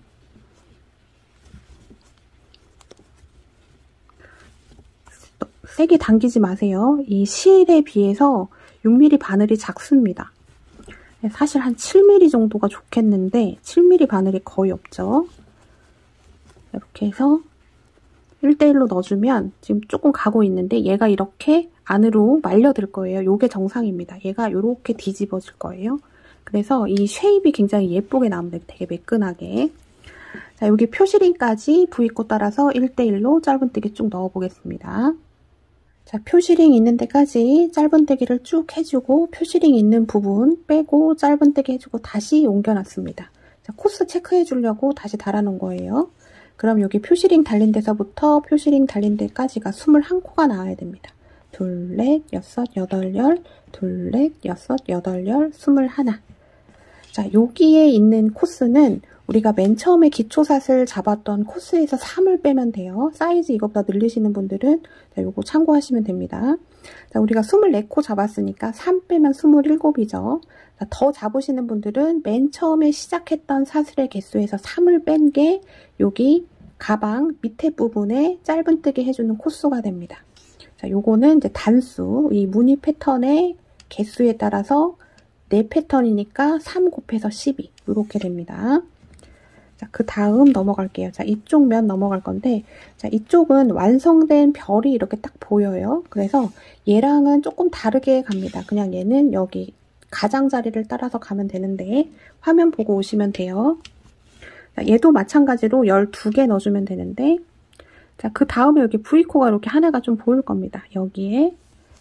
세게 당기지 마세요. 이 실에 비해서 육 밀리미터 바늘이 작습니다. 사실 한 칠 밀리미터 정도가 좋겠는데 칠 밀리미터 바늘이 거의 없죠. 이렇게 해서 일 대 일로 넣어주면 지금 조금 가고 있는데 얘가 이렇게 안으로 말려들 거예요. 요게 정상입니다. 얘가 이렇게 뒤집어질 거예요. 그래서 이 쉐입이 굉장히 예쁘게 나옵니다. 되게 매끈하게. 자, 여기 표시링까지 브이코 따라서 일 대 일로 짧은뜨기 쭉 넣어보겠습니다. 자, 표시링 있는 데까지 짧은뜨기를 쭉 해주고 표시링 있는 부분 빼고 짧은뜨기 해주고 다시 옮겨놨습니다. 자, 코스 체크해 주려고 다시 달아놓은 거예요. 그럼 여기 표시링 달린 데서부터 표시링 달린 데까지가 이십일 코가 나와야 됩니다. 둘, 넷, 여섯, 여덟, 열, 둘, 넷, 여섯, 여덟, 열, 이십일. 자, 여기에 있는 코스는 우리가 맨 처음에 기초샷을 잡았던 코스에서 삼을 빼면 돼요. 사이즈 이것보다 늘리시는 분들은 자, 요거 참고하시면 됩니다. 자, 우리가 이십사 코 잡았으니까 삼 빼면 이십칠이죠. 자, 더 잡으시는 분들은 맨 처음에 시작했던 사슬의 개수에서 삼을 뺀 게 여기 가방 밑에 부분에 짧은뜨기 해주는 코스가 됩니다. 자, 요거는 이제 단수, 이 무늬 패턴의 개수에 따라서 네 패턴이니까 삼 곱해서 십이 이렇게 됩니다. 자, 그 다음 넘어갈게요. 자, 이쪽 면 넘어갈 건데, 자, 이쪽은 완성된 별이 이렇게 딱 보여요. 그래서 얘랑은 조금 다르게 갑니다. 그냥 얘는 여기 가장자리를 따라서 가면 되는데, 화면 보고 오시면 돼요. 자, 얘도 마찬가지로 열두 개 넣어주면 되는데, 자, 그 다음에 여기 브이코가 이렇게 하나가 좀 보일 겁니다. 여기에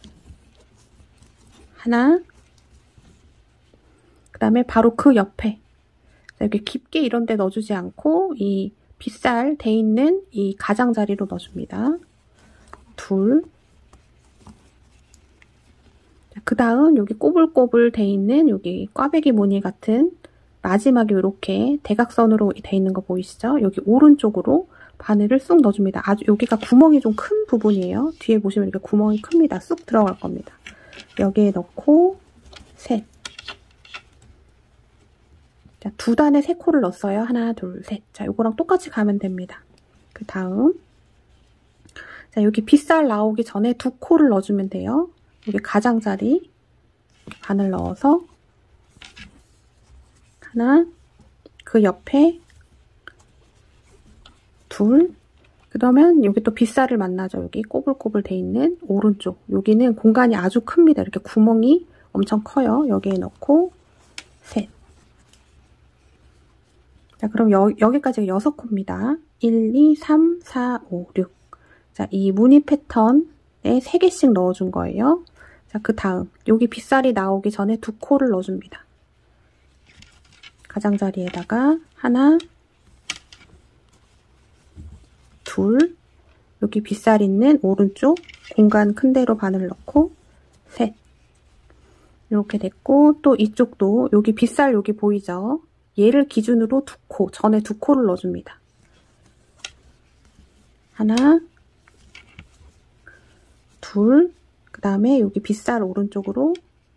하나, 그 다음에 바로 그 옆에 이렇게 깊게 이런 데 넣어주지 않고 이 빗살 돼 있는 이 가장자리로 넣어줍니다. 둘. 그 다음 여기 꼬불꼬불 돼 있는 여기 꽈배기 무늬 같은 마지막에 이렇게 대각선으로 돼 있는 거 보이시죠? 여기 오른쪽으로 바늘을 쑥 넣어줍니다. 아주 여기가 구멍이 좀 큰 부분이에요. 뒤에 보시면 이렇게 구멍이 큽니다. 쑥 들어갈 겁니다. 여기에 넣고 셋. 자, 두 단에 세 코를 넣었어요. 하나, 둘, 셋. 자, 요거랑 똑같이 가면 됩니다. 그 다음. 자, 여기 빗살 나오기 전에 두 코를 넣어주면 돼요. 여기 가장자리 바늘 넣어서 하나, 그 옆에 둘, 그러면 여기 또 빗살을 만나죠. 여기 꼬불꼬불 돼 있는 오른쪽. 여기는 공간이 아주 큽니다. 이렇게 구멍이 엄청 커요. 여기에 넣고 셋. 자, 그럼 여, 여기까지가 여섯 코입니다. 일, 이, 삼, 사, 오, 육. 자, 이 무늬 패턴에 세 개씩 넣어준 거예요. 자, 그 다음 여기 빗살이 나오기 전에 두 코를 넣어줍니다. 가장자리에다가 하나, 둘, 여기 빗살 있는 오른쪽 공간 큰 데로 바늘 넣고 셋. 이렇게 됐고 또 이쪽도 여기 빗살 여기 보이죠? 얘를 기준으로 두 코, 전에 두 코를 넣어줍니다. 하나, 둘, 그 다음에 여기 빗살 오른쪽으로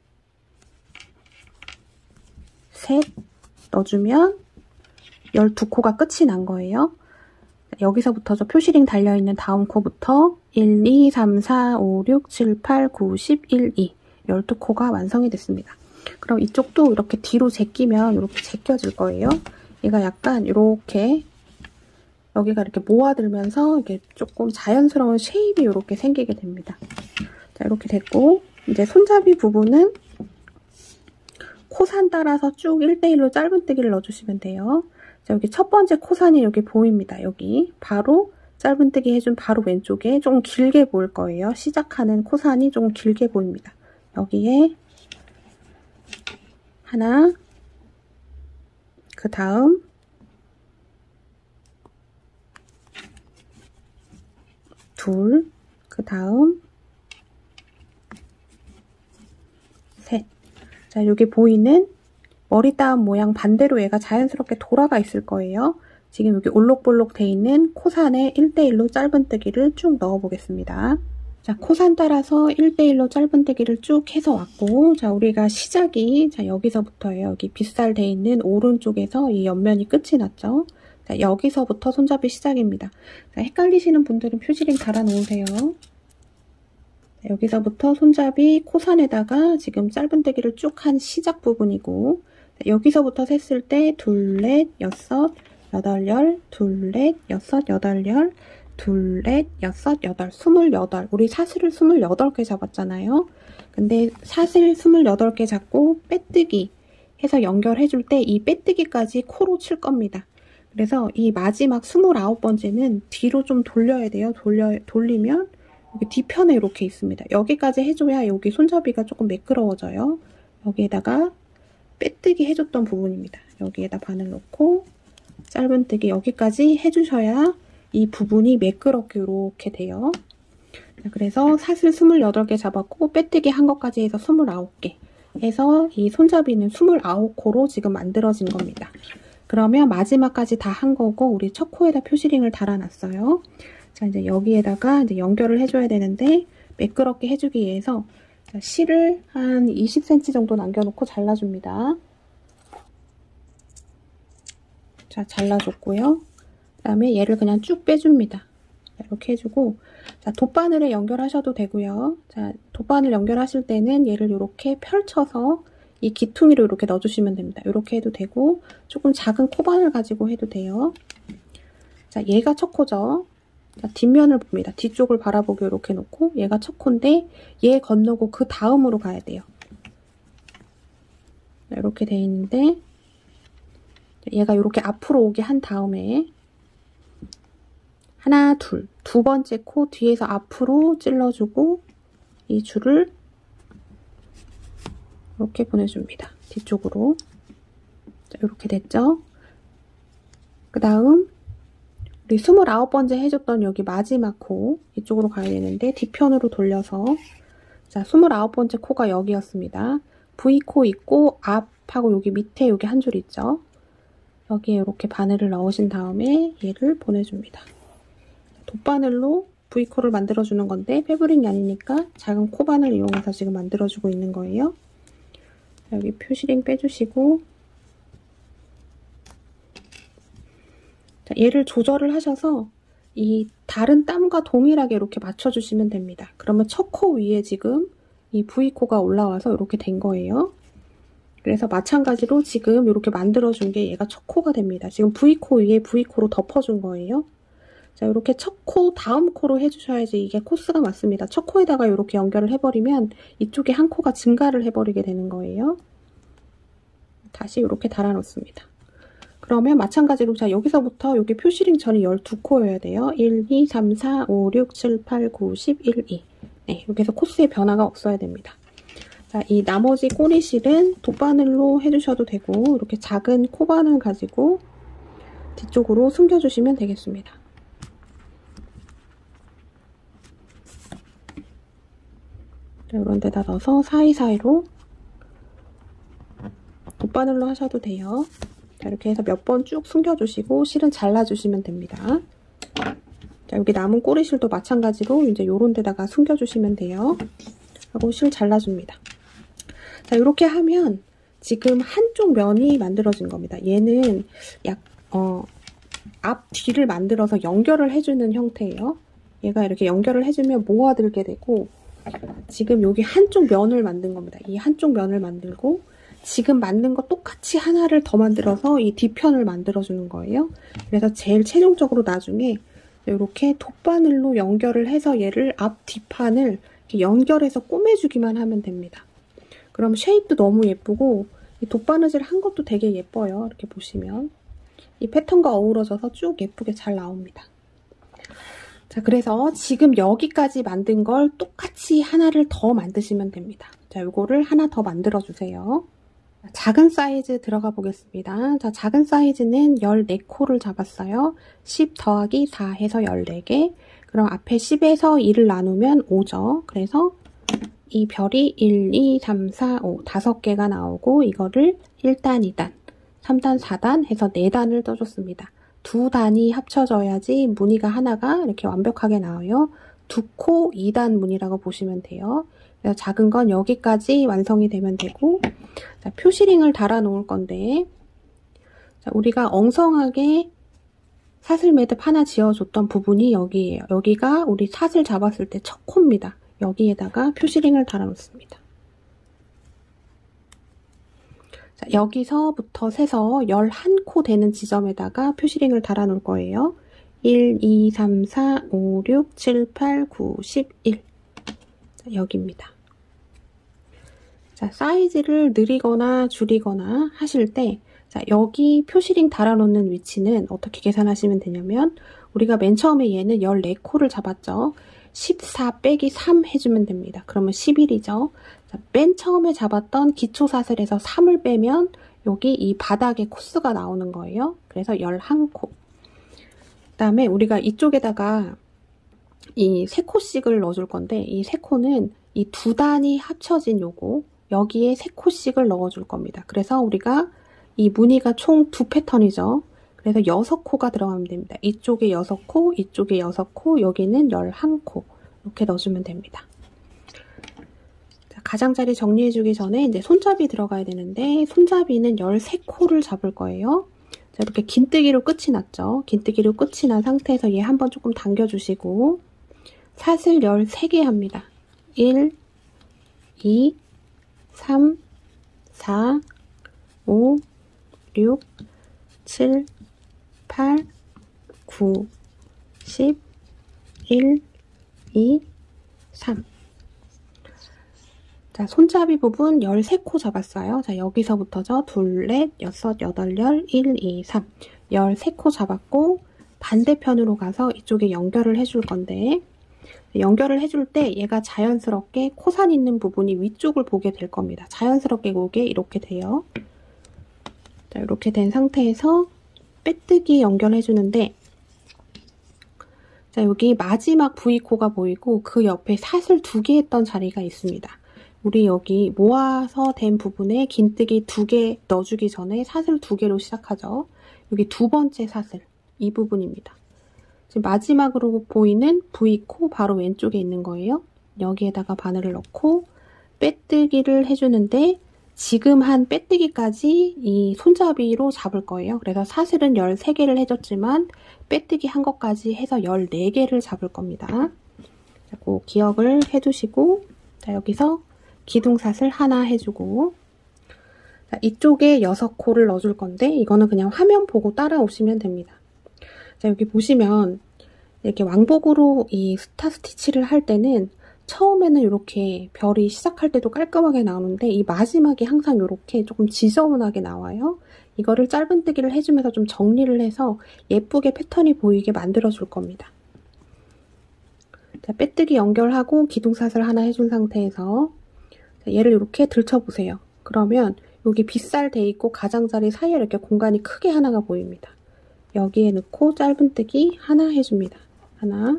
셋 넣어주면 열두 코가 끝이 난 거예요. 여기서부터 저 표시링 달려있는 다음 코부터 일, 이, 삼, 사, 오, 육, 칠, 팔, 구, 십, 일, 이 열두 코가 완성이 됐습니다. 그럼 이쪽도 이렇게 뒤로 제끼면 이렇게 제껴질 거예요. 얘가 약간 이렇게 여기가 이렇게 모아들면서 이게 조금 자연스러운 쉐입이 이렇게 생기게 됩니다. 자, 이렇게 됐고, 이제 손잡이 부분은 코산 따라서 쭉 일 대 일로 짧은뜨기를 넣어주시면 돼요. 자, 여기 첫 번째 코산이 여기 보입니다. 여기 바로 짧은뜨기 해준 바로 왼쪽에 좀 길게 보일 거예요. 시작하는 코산이 좀 길게 보입니다. 여기에 하나, 그 다음 둘, 그 다음 셋. 자, 여기 보이는 머리 따은 모양 반대로 얘가 자연스럽게 돌아가 있을 거예요. 지금 여기 올록볼록 돼 있는 코산에 일 대 일로 짧은뜨기를 쭉 넣어 보겠습니다. 자, 코산 따라서 일 대 일로 짧은뜨기를 쭉 해서 왔고, 자, 우리가 시작이 자 여기서부터예요. 여기 빗살 돼 있는 오른쪽에서 이 옆면이 끝이 났죠. 자, 여기서부터 손잡이 시작입니다. 자, 헷갈리시는 분들은 표시링 달아 놓으세요. 자, 여기서부터 손잡이 코산에다가 지금 짧은뜨기를 쭉 한 시작 부분이고, 자, 여기서부터 셌을 때 둘, 넷, 여섯, 여덟, 열, 둘, 넷, 여섯, 여덟, 열, 둘, 넷, 여섯, 여덟, 스물여덟. 우리 사슬을 스물여덟 개 잡았잖아요. 근데 사슬 스물여덟 개 잡고 빼뜨기 해서 연결해줄 때 이 빼뜨기까지 코로 칠 겁니다. 그래서 이 마지막 스물아홉 번째는 뒤로 좀 돌려야 돼요. 돌려, 돌리면 여기 뒤편에 이렇게 있습니다. 여기까지 해줘야 여기 손잡이가 조금 매끄러워져요. 여기에다가 빼뜨기 해줬던 부분입니다. 여기에다 바늘 넣고 짧은뜨기 여기까지 해주셔야 이 부분이 매끄럽게 이렇게 돼요. 그래서 사슬 스물여덟 개 잡았고 빼뜨기 한 것까지 해서 스물아홉 개 해서 이 손잡이는 스물아홉 코로 지금 만들어진 겁니다. 그러면 마지막까지 다 한 거고 우리 첫 코에다 표시링을 달아놨어요. 자, 이제 여기에다가 이제 연결을 해줘야 되는데 매끄럽게 해주기 위해서 자, 실을 한 이십 센티미터 정도 남겨놓고 잘라줍니다. 자, 잘라줬고요. 그 다음에 얘를 그냥 쭉 빼줍니다. 이렇게 해주고, 자, 돗바늘에 연결하셔도 되고요. 자, 돗바늘 연결하실 때는 얘를 이렇게 펼쳐서 이 기퉁이로 이렇게 넣어주시면 됩니다. 이렇게 해도 되고, 조금 작은 코바늘 가지고 해도 돼요. 자, 얘가 첫 코죠. 자, 뒷면을 봅니다. 뒤쪽을 바라보게 이렇게 놓고, 얘가 첫 코인데, 얘 건너고 그 다음으로 가야 돼요. 자, 이렇게 돼 있는데, 얘가 이렇게 앞으로 오게 한 다음에, 하나, 둘, 두 번째 코 뒤에서 앞으로 찔러주고 이 줄을 이렇게 보내줍니다. 뒤쪽으로. 자, 이렇게 됐죠? 그 다음 우리 스물아홉 번째 해줬던 여기 마지막 코 이쪽으로 가야 되는데 뒤편으로 돌려서 자, 스물아홉 번째 코가 여기였습니다. V코 있고 앞하고 여기 밑에 여기 한 줄 있죠? 여기에 이렇게 바늘을 넣으신 다음에 얘를 보내줍니다. 돗바늘로 V코를 만들어주는 건데 패브릭이 아니니까 작은 코바늘 이용해서 지금 만들어주고 있는 거예요. 여기 표시링 빼주시고 자, 얘를 조절을 하셔서 이 다른 땀과 동일하게 이렇게 맞춰주시면 됩니다. 그러면 첫 코 위에 지금 이 V코가 올라와서 이렇게 된 거예요. 그래서 마찬가지로 지금 이렇게 만들어준 게 얘가 첫 코가 됩니다. 지금 V코 위에 V코로 덮어준 거예요. 자, 이렇게 첫 코, 다음 코로 해주셔야지 이게 코스가 맞습니다. 첫 코에다가 이렇게 연결을 해버리면 이쪽에 한 코가 증가를 해버리게 되는 거예요. 다시 이렇게 달아놓습니다. 그러면 마찬가지로 자, 여기서부터 여기 표시링 전이 열두 코여야 돼요. 일, 이, 삼, 사, 오, 육, 칠, 팔, 구, 십, 일, 이. 네, 이렇게 해서 코스의 변화가 없어야 됩니다. 자, 이 나머지 꼬리실은 돗바늘로 해주셔도 되고 이렇게 작은 코바늘 가지고 뒤쪽으로 숨겨주시면 되겠습니다. 이런 데다 넣어서 사이사이로 돗바늘로 하셔도 돼요. 자, 이렇게 해서 몇 번 쭉 숨겨주시고 실은 잘라주시면 됩니다. 자, 여기 남은 꼬리실도 마찬가지로 이제 요런 데다가 숨겨주시면 돼요. 하고 실 잘라줍니다. 자, 이렇게 하면 지금 한쪽 면이 만들어진 겁니다. 얘는 약, 어, 앞, 뒤를 만들어서 연결을 해주는 형태예요. 얘가 이렇게 연결을 해주면 모아들게 되고 지금 여기 한쪽 면을 만든 겁니다. 이 한쪽 면을 만들고 지금 만든 거 똑같이 하나를 더 만들어서 이 뒤편을 만들어주는 거예요. 그래서 제일 최종적으로 나중에 이렇게 돗바늘로 연결을 해서 얘를 앞 뒷판을 이렇게 연결해서 꼬매주기만 하면 됩니다. 그럼 쉐입도 너무 예쁘고 이 돗바느질 한 것도 되게 예뻐요. 이렇게 보시면 이 패턴과 어우러져서 쭉 예쁘게 잘 나옵니다. 자, 그래서 지금 여기까지 만든 걸 똑같이 하나를 더 만드시면 됩니다. 자, 요거를 하나 더 만들어 주세요. 작은 사이즈 들어가 보겠습니다. 자, 작은 사이즈는 열네 코를 잡았어요. 십 더하기 사 해서 열네 개. 그럼 앞에 십에서 이를 나누면 오죠. 그래서 이 별이 일, 이, 삼, 사, 오 다섯 개가 나오고 이거를 일 단, 이 단, 삼 단, 사 단 해서 네 단을 떠줬습니다. 두 단이 합쳐져야지 무늬가 하나가 이렇게 완벽하게 나와요. 두 코 이 단 무늬라고 보시면 돼요. 그래서 작은 건 여기까지 완성이 되면 되고, 자, 표시링을 달아 놓을 건데, 자, 우리가 엉성하게 사슬 매듭 하나 지어줬던 부분이 여기예요. 여기가 우리 사슬 잡았을 때 첫 코입니다. 여기에다가 표시링을 달아 놓습니다. 자, 여기서부터 세서 열한 코 되는 지점에다가 표시링을 달아 놓을 거예요. 일, 이, 삼, 사, 오, 육, 칠, 팔, 구, 십, 일. 자, 여기입니다. 자, 사이즈를 늘리거나 줄이거나 하실 때, 자, 여기 표시링 달아놓는 위치는 어떻게 계산하시면 되냐면, 우리가 맨 처음에 얘는 열네 코를 잡았죠. 십사 빼기 삼 해주면 됩니다. 그러면 십일이죠. 자, 맨 처음에 잡았던 기초사슬에서 삼을 빼면 여기 이 바닥에 코스가 나오는 거예요. 그래서 열한 코. 그 다음에 우리가 이쪽에다가 이 세 코씩을 넣어줄 건데, 이 세 코는 이 두 단이 합쳐진 요거, 여기에 세 코씩을 넣어줄 겁니다. 그래서 우리가 이 무늬가 총 두 패턴이죠. 그래서 여섯 코가 들어가면 됩니다. 이쪽에 여섯 코, 이쪽에 여섯 코, 여기는 열한 코. 이렇게 넣어주면 됩니다. 자, 가장자리 정리해주기 전에 이제 손잡이 들어가야 되는데, 손잡이는 열세 코를 잡을 거예요. 자, 이렇게 긴뜨기로 끝이 났죠. 긴뜨기로 끝이 난 상태에서 얘 한번 조금 당겨주시고, 사슬 열세 개 합니다. 일, 이, 삼, 사, 오, 육, 칠, 팔, 구, 십, 일, 이, 삼. 자, 손잡이 부분 열세 코 잡았어요. 자, 여기서부터죠. 둘, 넷, 여섯, 여덟, 열, 일, 이, 삼. 열세 코 잡았고, 반대편으로 가서 이쪽에 연결을 해줄 건데, 연결을 해줄 때 얘가 자연스럽게 코산 있는 부분이 위쪽을 보게 될 겁니다. 자연스럽게 보게 이렇게 돼요. 자, 이렇게 된 상태에서 빼뜨기 연결해주는데, 자, 여기 마지막 V코가 보이고 그 옆에 사슬 두 개 했던 자리가 있습니다. 우리 여기 모아서 된 부분에 긴뜨기 두 개 넣어주기 전에 사슬 두 개로 시작하죠. 여기 두 번째 사슬, 이 부분입니다. 지금 마지막으로 보이는 V코 바로 왼쪽에 있는 거예요. 여기에다가 바늘을 넣고 빼뜨기를 해주는데, 지금 한 빼뜨기까지 이 손잡이로 잡을 거예요. 그래서 사슬은 열세 개를 해줬지만 빼뜨기 한 것까지 해서 열네 개를 잡을 겁니다. 자, 꼭 기억을 해두시고, 자, 여기서 기둥사슬 하나 해주고, 자, 이쪽에 여섯 코를 넣어줄 건데, 이거는 그냥 화면 보고 따라오시면 됩니다. 자, 여기 보시면 이렇게 왕복으로 이 스타 스티치를 할 때는 처음에는 이렇게 별이 시작할 때도 깔끔하게 나오는데, 이 마지막이 항상 이렇게 조금 지저분하게 나와요. 이거를 짧은뜨기를 해주면서 좀 정리를 해서 예쁘게 패턴이 보이게 만들어줄 겁니다. 자, 빼뜨기 연결하고 기둥사슬 하나 해준 상태에서 얘를 이렇게 들쳐보세요. 그러면 여기 빗살 돼 있고 가장자리 사이에 이렇게 공간이 크게 하나가 보입니다. 여기에 넣고 짧은뜨기 하나 해줍니다. 하나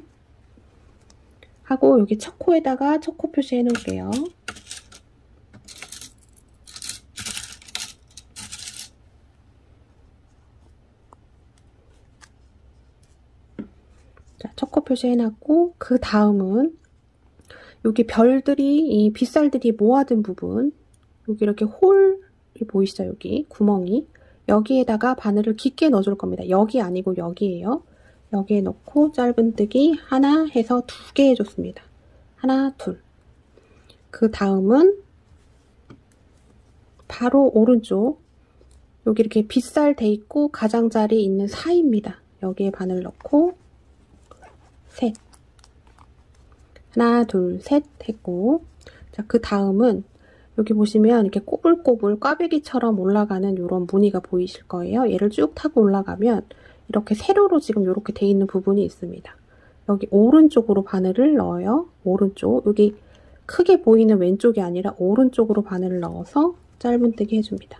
하고 여기 첫 코에다가 첫 코 표시해 놓을게요. 자, 첫 코 표시해 놨고, 그 다음은 여기 별들이, 이 빗살들이 모아둔 부분, 여기 이렇게 홀이 보이시죠? 여기 구멍이. 여기에다가 바늘을 깊게 넣어줄 겁니다. 여기 아니고 여기에요. 여기에 넣고 짧은뜨기 하나 해서 두 개 해줬습니다. 하나, 둘. 그 다음은 바로 오른쪽 여기 이렇게 빗살 돼 있고 가장자리 있는 사이입니다. 여기에 바늘 넣고 셋 하나 둘 셋 했고 자, 그 다음은 여기 보시면 이렇게 꼬불꼬불 꽈배기처럼 올라가는 이런 무늬가 보이실 거예요. 얘를 쭉 타고 올라가면 이렇게 세로로 지금 이렇게 돼 있는 부분이 있습니다. 여기 오른쪽으로 바늘을 넣어요. 오른쪽 여기 크게 보이는 왼쪽이 아니라 오른쪽으로 바늘을 넣어서 짧은뜨기 해줍니다.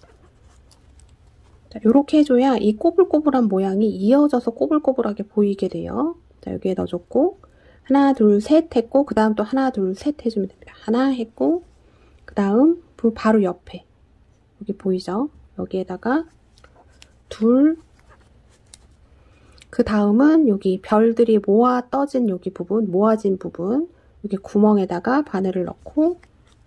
자, 이렇게 해줘야 이 꼬불꼬불한 모양이 이어져서 꼬불꼬불하게 보이게 돼요. 자, 여기에 넣어줬고 하나 둘 셋 했고 그 다음 또 하나 둘 셋 해주면 됩니다. 하나 했고 그 다음 바로 옆에 여기 보이죠? 여기에다가 둘 그 다음은 여기 별들이 모아 떠진 여기 부분 모아진 부분 여기 구멍에다가 바늘을 넣고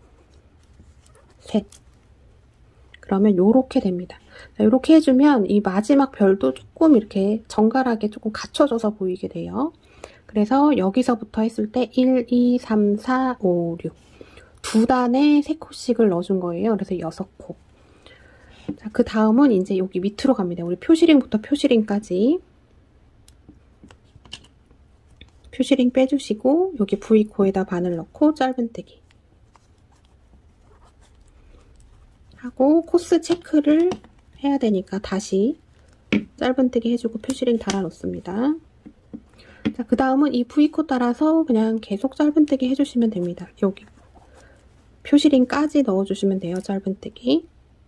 셋 그러면 요렇게 됩니다. 자, 요렇게 해주면 이 마지막 별도 조금 이렇게 정갈하게 조금 갖춰져서 보이게 돼요. 그래서 여기서부터 했을 때 일, 이, 삼, 사, 오, 육 두 단에 세 코씩을 넣어준 거예요. 그래서 여섯 코. 자, 그 다음은 이제 여기 밑으로 갑니다. 우리 표시링부터 표시링까지. 표시링 빼주시고 여기 V코에다 바늘 넣고 짧은뜨기 하고 코스 체크를 해야 되니까 다시 짧은뜨기 해주고 표시링 달아 놓습니다. 자, 그 다음은 이 V코 따라서 그냥 계속 짧은뜨기 해주시면 됩니다. 여기 표시링까지 넣어주시면 돼요. 짧은뜨기.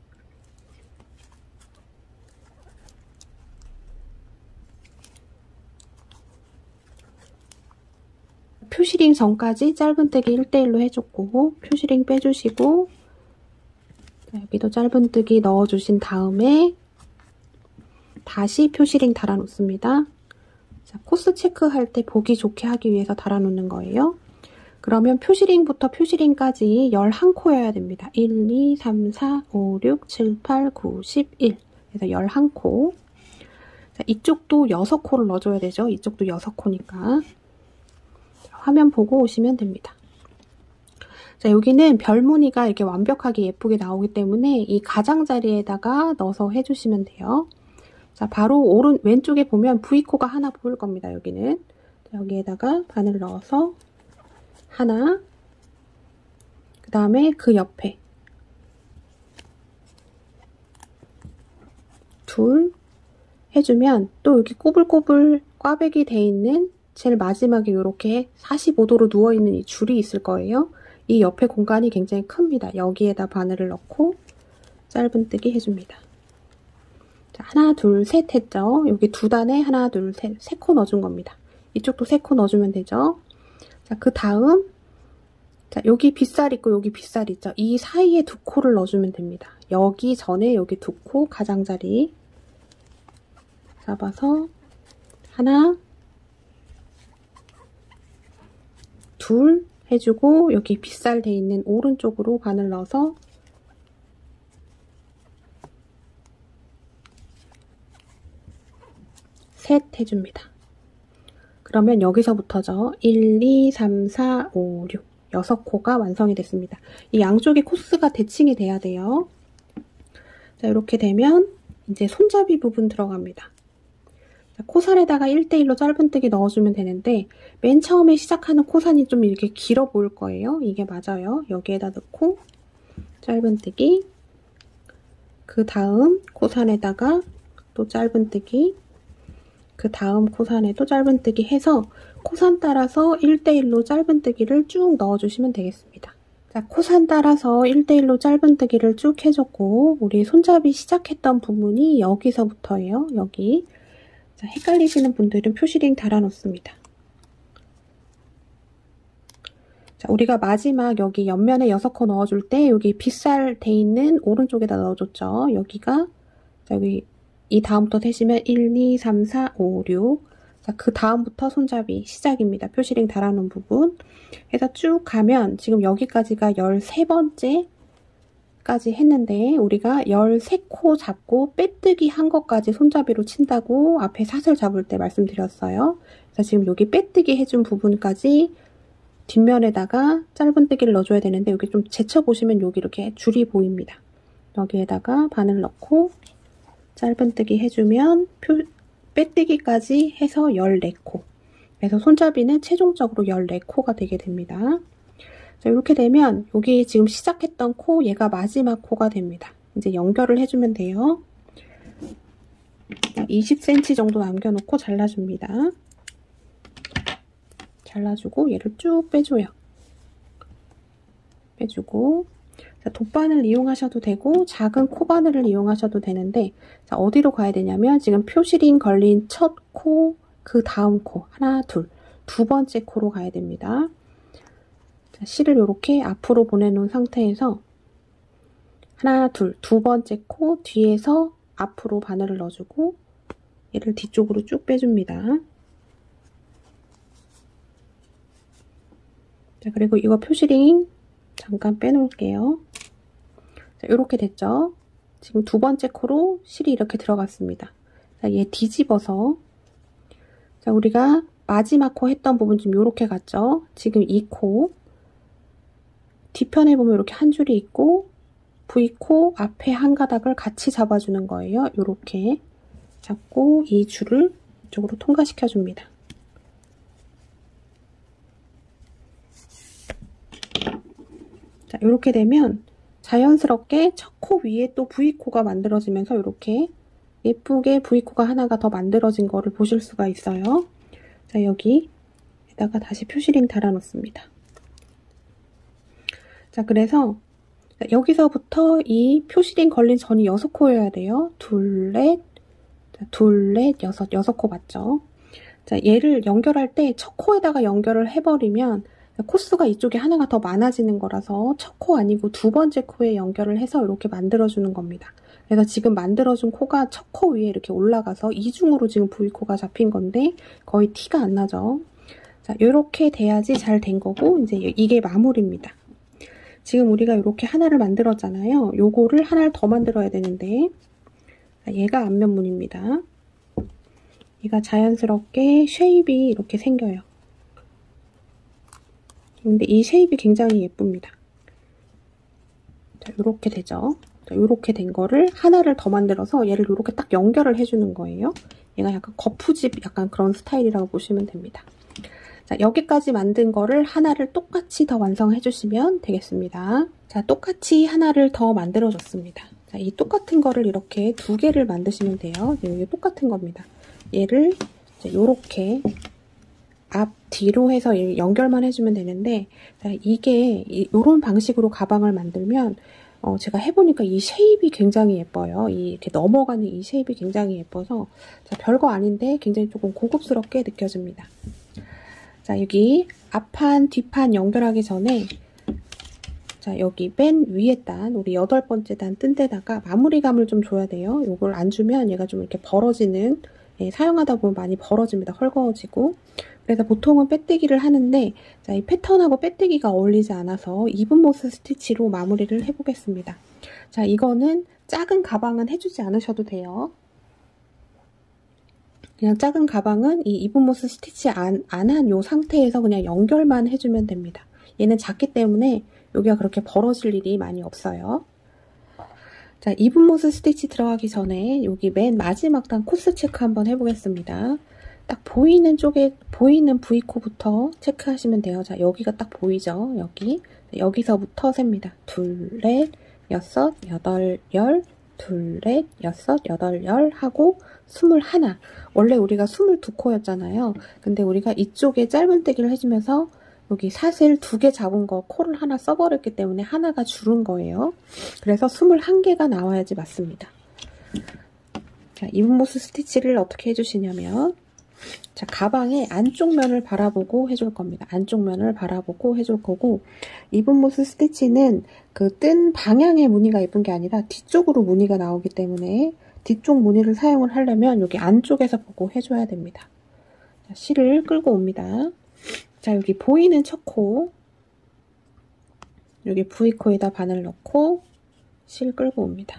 표시링 전까지 짧은뜨기 일 대 일로 해줬고 표시링 빼주시고 자, 여기도 짧은뜨기 넣어주신 다음에 다시 표시링 달아놓습니다. 자, 코스 체크할 때 보기 좋게 하기 위해서 달아놓는 거예요. 그러면 표시링부터 표시링까지 열한 코여야 됩니다. 일, 이, 삼, 사, 오, 육, 칠, 팔, 구, 십, 일 그래서 열한 코. 자, 이쪽도 여섯 코를 넣어줘야 되죠. 이쪽도 여섯 코니까. 화면 보고 오시면 됩니다. 자, 여기는 별무늬가 이렇게 완벽하게 예쁘게 나오기 때문에 이 가장자리에다가 넣어서 해주시면 돼요. 자, 바로 오른 왼쪽에 보면 V코가 하나 보일 겁니다. 여기는. 자, 여기에다가 바늘 넣어서 하나 그 다음에 그 옆에 둘 해주면 또 여기 꼬불꼬불 꽈배기 돼 있는 제일 마지막에 이렇게 사십오 도로 누워있는 이 줄이 있을 거예요. 이 옆에 공간이 굉장히 큽니다. 여기에다 바늘을 넣고 짧은뜨기 해줍니다. 자, 하나, 둘, 셋 했죠. 여기 두 단에 하나, 둘, 셋, 세 코 넣어준 겁니다. 이쪽도 세 코 넣어주면 되죠. 자, 그 다음 자, 여기 빗살 있고 여기 빗살 있죠. 이 사이에 두 코를 넣어주면 됩니다. 여기 전에 여기 두 코 가장자리 잡아서 하나 둘 해주고 여기 빗살 돼 있는 오른쪽으로 바늘 넣어서 셋 해줍니다. 그러면 여기서부터죠. 일, 이, 삼, 사, 오, 육 여섯 코가 완성이 됐습니다. 이 양쪽의 코스가 대칭이 돼야 돼요. 자, 이렇게 되면 이제 손잡이 부분 들어갑니다. 자, 코산에다가 일 대 일로 짧은뜨기 넣어주면 되는데 맨 처음에 시작하는 코산이 좀 이렇게 길어 보일 거예요. 이게 맞아요. 여기에다 넣고 짧은뜨기 그 다음 코산에다가 또 짧은뜨기 그 다음 코산에도 짧은뜨기 해서 코산 따라서 일 대 일로 짧은뜨기를 쭉 넣어주시면 되겠습니다. 자, 코산 따라서 일 대 일로 짧은뜨기를 쭉 해줬고 우리 손잡이 시작했던 부분이 여기서부터예요. 여기. 자, 헷갈리시는 분들은 표시링 달아놓습니다. 자, 우리가 마지막 여기 옆면에 여섯 코 넣어줄 때 여기 빗살 돼 있는 오른쪽에다 넣어줬죠. 여기가 자, 여기 이 다음부터 세시면 일, 이, 삼, 사, 오, 육 자, 그 다음부터 손잡이 시작입니다. 표시링 달아놓은 부분 해서 쭉 가면 지금 여기까지가 열세 번째까지 했는데 우리가 열세 코 잡고 빼뜨기 한 것까지 손잡이로 친다고 앞에 사슬 잡을 때 말씀드렸어요. 그래서 지금 여기 빼뜨기 해준 부분까지 뒷면에다가 짧은뜨기를 넣어줘야 되는데 여기 좀 제쳐보시면 여기 이렇게 줄이 보입니다. 여기에다가 바늘 넣고 짧은뜨기 해주면 표, 빼뜨기까지 해서 열네 코. 그래서 손잡이는 최종적으로 열네 코가 되게 됩니다. 자, 이렇게 되면 여기 지금 시작했던 코, 얘가 마지막 코가 됩니다. 이제 연결을 해주면 돼요. 이십 센티미터 정도 남겨놓고 잘라줍니다. 잘라주고 얘를 쭉 빼줘요. 빼주고 자, 돗바늘 이용하셔도 되고 작은 코바늘을 이용하셔도 되는데 자, 어디로 가야 되냐면 지금 표시링 걸린 첫 코, 그 다음 코 하나, 둘, 두 번째 코로 가야 됩니다. 자, 실을 이렇게 앞으로 보내놓은 상태에서 하나, 둘, 두 번째 코 뒤에서 앞으로 바늘을 넣어주고 얘를 뒤쪽으로 쭉 빼줍니다. 자, 그리고 이거 표시링 잠깐 빼놓을게요. 자, 이렇게 됐죠? 지금 두 번째 코로 실이 이렇게 들어갔습니다. 자, 얘 뒤집어서 자, 우리가 마지막 코 했던 부분 좀 이렇게 갔죠? 지금 이 코 뒤편에 보면 이렇게 한 줄이 있고 V코 앞에 한 가닥을 같이 잡아주는 거예요. 이렇게 잡고 이 줄을 이쪽으로 통과시켜 줍니다. 자, 이렇게 되면 자연스럽게 첫 코 위에 또 V코가 만들어지면서 이렇게 예쁘게 V코가 하나가 더 만들어진 거를 보실 수가 있어요. 자, 여기에다가 다시 표시링 달아놓습니다. 자, 그래서 여기서부터 이 표시링 걸린 선이 여섯 코여야 돼요. 둘, 넷, 둘, 넷, 여섯, 여섯 코 맞죠? 자, 얘를 연결할 때 첫 코에다가 연결을 해버리면 코수가 이쪽에 하나가 더 많아지는 거라서 첫 코 아니고 두 번째 코에 연결을 해서 이렇게 만들어주는 겁니다. 그래서 지금 만들어준 코가 첫 코 위에 이렇게 올라가서 이중으로 지금 V코가 잡힌 건데 거의 티가 안 나죠. 자, 이렇게 돼야지 잘 된 거고 이제 이게 마무리입니다. 지금 우리가 이렇게 하나를 만들었잖아요. 요거를 하나를 더 만들어야 되는데 얘가 앞면문입니다. 얘가 자연스럽게 쉐입이 이렇게 생겨요. 근데 이 쉐입이 굉장히 예쁩니다. 자, 요렇게 되죠. 자, 요렇게 된 거를 하나를 더 만들어서 얘를 요렇게 딱 연결을 해주는 거예요. 얘가 약간 거푸집 약간 그런 스타일이라고 보시면 됩니다. 자, 여기까지 만든 거를 하나를 똑같이 더 완성해 주시면 되겠습니다. 자, 똑같이 하나를 더 만들어 줬습니다. 자, 이 똑같은 거를 이렇게 두 개를 만드시면 돼요. 이게 똑같은 겁니다. 얘를 이제 요렇게 앞, 뒤로 해서 연결만 해주면 되는데 자, 이게 이런 방식으로 가방을 만들면 어, 제가 해보니까 이 쉐입이 굉장히 예뻐요. 이 이렇게 넘어가는 이 쉐입이 굉장히 예뻐서 자, 별거 아닌데 굉장히 조금 고급스럽게 느껴집니다. 자, 여기 앞판, 뒷판 연결하기 전에 자, 여기 맨 위에 단, 우리 여덟 번째 단 뜬 데다가 마무리감을 좀 줘야 돼요. 요걸 안 주면 얘가 좀 이렇게 벌어지는, 예, 사용하다 보면 많이 벌어집니다. 헐거워지고. 그래서 보통은 빼뜨기를 하는데 자, 이 패턴하고 빼뜨기가 어울리지 않아서 이분모스 스티치로 마무리를 해보겠습니다. 자, 이거는 작은 가방은 해주지 않으셔도 돼요. 그냥 작은 가방은 이 이분모스 스티치 안 한 요 상태에서 그냥 연결만 해주면 됩니다. 얘는 작기 때문에 여기가 그렇게 벌어질 일이 많이 없어요. 자, 이분모스 스티치 들어가기 전에 여기 맨 마지막 단 코스 체크 한번 해보겠습니다. 딱 보이는 쪽에 보이는 V코부터 체크하시면 돼요. 자, 여기가 딱 보이죠? 여기. 여기서부터 셉니다. 둘, 넷, 여섯, 여덟, 열, 둘, 넷, 여섯, 여덟, 열 하고 스물하나. 원래 우리가 스물두 코였잖아요. 근데 우리가 이쪽에 짧은뜨기를 해주면서 여기 사실 두 개 잡은 거 코를 하나 써버렸기 때문에 하나가 줄은 거예요. 그래서 스물한 개가 나와야지 맞습니다. 자, 이분모스 스티치를 어떻게 해주시냐면 자, 가방의 안쪽 면을 바라보고 해줄 겁니다. 안쪽 면을 바라보고 해줄 거고 이분모스 스티치는 그 뜬 방향의 무늬가 예쁜 게 아니라 뒤쪽으로 무늬가 나오기 때문에 뒤쪽 무늬를 사용을 하려면 여기 안쪽에서 보고 해줘야 됩니다. 자, 실을 끌고 옵니다. 자, 여기 보이는 첫 코, 여기 V코에다 바늘 넣고 실 끌고 옵니다.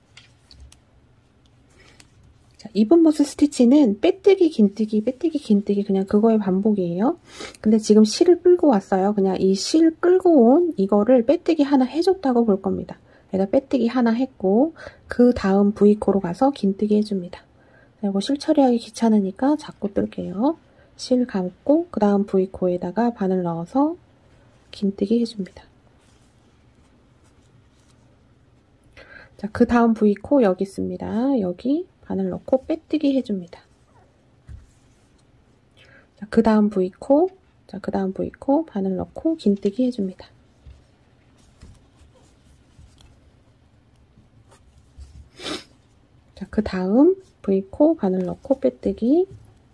자, 이분모스 스티치는 빼뜨기, 긴뜨기, 빼뜨기, 긴뜨기 그냥 그거의 반복이에요. 근데 지금 실을 끌고 왔어요. 그냥 이 실 끌고 온 이거를 빼뜨기 하나 해줬다고 볼 겁니다. 그래서 빼뜨기 하나 했고 그 다음 V코로 가서 긴뜨기 해줍니다. 자, 이거 실 처리하기 귀찮으니까 자꾸 뜰게요. 실 감고 그 다음 V코에다가 바늘 넣어서 긴뜨기 해줍니다. 자, 그 다음 V코 여기 있습니다. 여기 바늘 넣고 빼뜨기 해줍니다. 자, 그 다음 V코, 자, 그 다음 V코 바늘 넣고 긴뜨기 해줍니다. 자, 그 다음 V코 바늘 넣고 빼뜨기,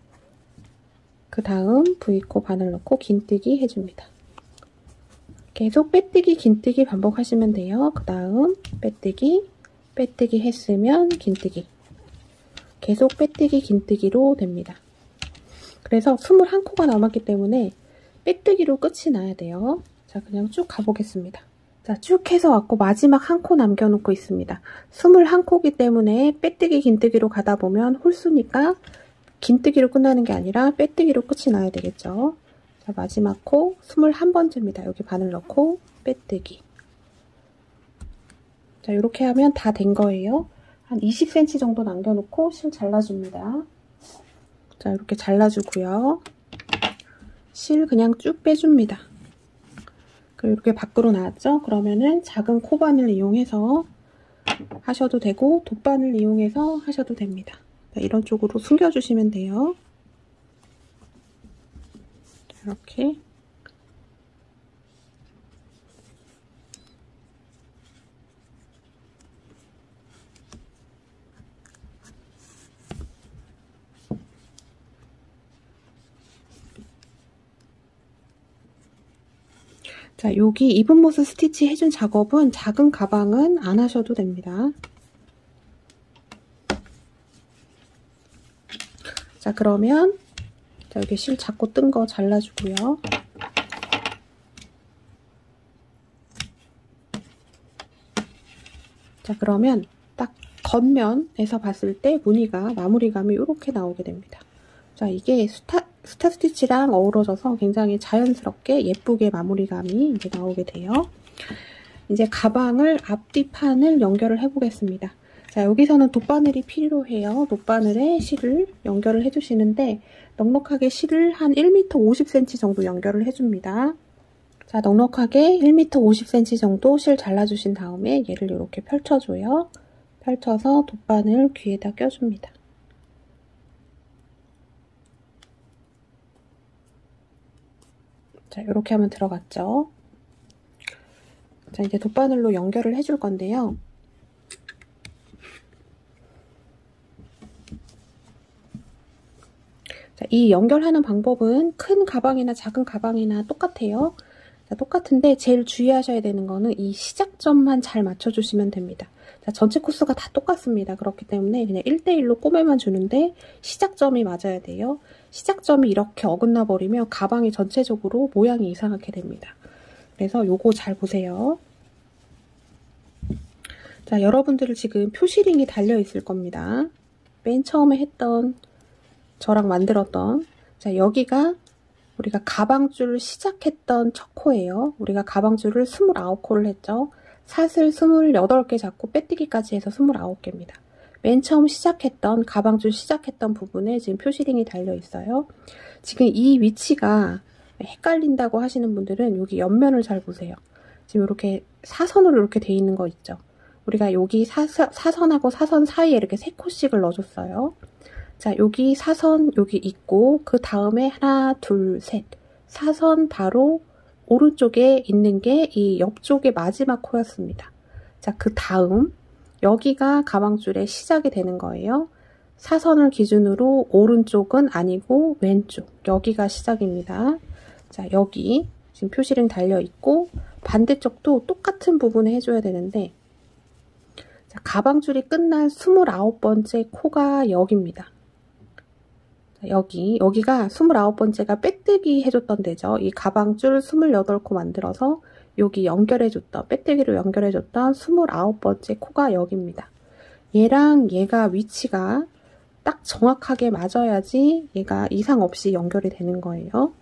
그 다음 V코 바늘 넣고 긴뜨기 해줍니다. 계속 빼뜨기, 긴뜨기 반복하시면 돼요. 그 다음 빼뜨기, 빼뜨기 했으면 긴뜨기. 계속 빼뜨기, 긴뜨기로 됩니다. 그래서 스물한 코가 남았기 때문에 빼뜨기로 끝이 나야 돼요. 자, 그냥 쭉 가보겠습니다. 자, 쭉 해서 왔고 마지막 한 코 남겨놓고 있습니다. 스물한 코기 때문에 빼뜨기, 긴뜨기로 가다 보면 홀수니까 긴뜨기로 끝나는 게 아니라 빼뜨기로 끝이 나야 되겠죠. 자, 마지막 코 스물한 번째입니다. 여기 바늘 넣고 빼뜨기. 자, 이렇게 하면 다 된 거예요. 한 이십 센티미터 정도 남겨놓고 실 잘라줍니다. 자, 이렇게 잘라주고요. 실 그냥 쭉 빼줍니다. 그리고 이렇게 밖으로 나왔죠? 그러면은 작은 코바늘 이용해서 하셔도 되고 돗바늘 이용해서 하셔도 됩니다. 자, 이런 쪽으로 숨겨주시면 돼요. 자, 이렇게. 자, 여기 이분모스 스티치 해준 작업은 작은 가방은 안 하셔도 됩니다. 자, 그러면 자, 여기 실 잡고 뜬 거 잘라주고요. 자, 그러면 딱 겉면에서 봤을 때 무늬가 마무리감이 이렇게 나오게 됩니다. 자, 이게 스타, 스타 스티치랑 어우러져서 굉장히 자연스럽게 예쁘게 마무리감이 이제 나오게 돼요. 이제 가방을 앞뒤판을 연결을 해보겠습니다. 자, 여기서는 돗바늘이 필요해요. 돗바늘에 실을 연결을 해주시는데 넉넉하게 실을 한 일 미터 오십 센티미터 정도 연결을 해줍니다. 자, 넉넉하게 일 미터 오십 센티미터 정도 실 잘라주신 다음에 얘를 이렇게 펼쳐줘요. 펼쳐서 돗바늘 귀에다 껴줍니다. 자, 이렇게 하면 들어갔죠. 자, 이제 돗바늘로 연결을 해줄 건데요. 자, 이 연결하는 방법은 큰 가방이나 작은 가방이나 똑같아요. 자, 똑같은데 제일 주의하셔야 되는 거는 이 시작점만 잘 맞춰주시면 됩니다. 자, 전체 코스가 다 똑같습니다. 그렇기 때문에 그냥 일 대 일로 꼬매만 주는데 시작점이 맞아야 돼요. 시작점이 이렇게 어긋나 버리면 가방이 전체적으로 모양이 이상하게 됩니다. 그래서 요거 잘 보세요. 자, 여러분들 지금 표시링이 달려 있을 겁니다. 맨 처음에 했던 저랑 만들었던 자, 여기가 우리가 가방줄 시작했던 첫 코예요. 우리가 가방줄을 스물아홉 코를 했죠. 사슬 스물여덟 개 잡고 빼뜨기까지 해서 스물아홉 개입니다. 맨 처음 시작했던 가방줄 시작했던 부분에 지금 표시링이 달려 있어요. 지금 이 위치가 헷갈린다고 하시는 분들은 여기 옆면을 잘 보세요. 지금 이렇게 사선으로 이렇게 돼 있는 거 있죠. 우리가 여기 사선, 사선하고 사선 사이에 이렇게 세 코씩을 넣어줬어요. 자, 여기 사선 여기 있고 그 다음에 하나, 둘, 셋. 사선 바로 오른쪽에 있는 게 이 옆쪽의 마지막 코였습니다. 자, 그 다음 여기가 가방줄의 시작이 되는 거예요. 사선을 기준으로 오른쪽은 아니고 왼쪽 여기가 시작입니다. 자, 여기 지금 표시링 달려 있고 반대쪽도 똑같은 부분을 해줘야 되는데 자, 가방줄이 끝난 스물아홉 번째 코가 여기입니다. 자, 여기 여기가 스물아홉 번째가 빼뜨기 해줬던 데죠. 이 가방줄 스물여덟 코 만들어서 여기 연결해줬던 빼뜨기로 연결해줬던 스물아홉 번째 코가 여기입니다. 얘랑 얘가 위치가 딱 정확하게 맞아야지 얘가 이상 없이 연결이 되는 거예요.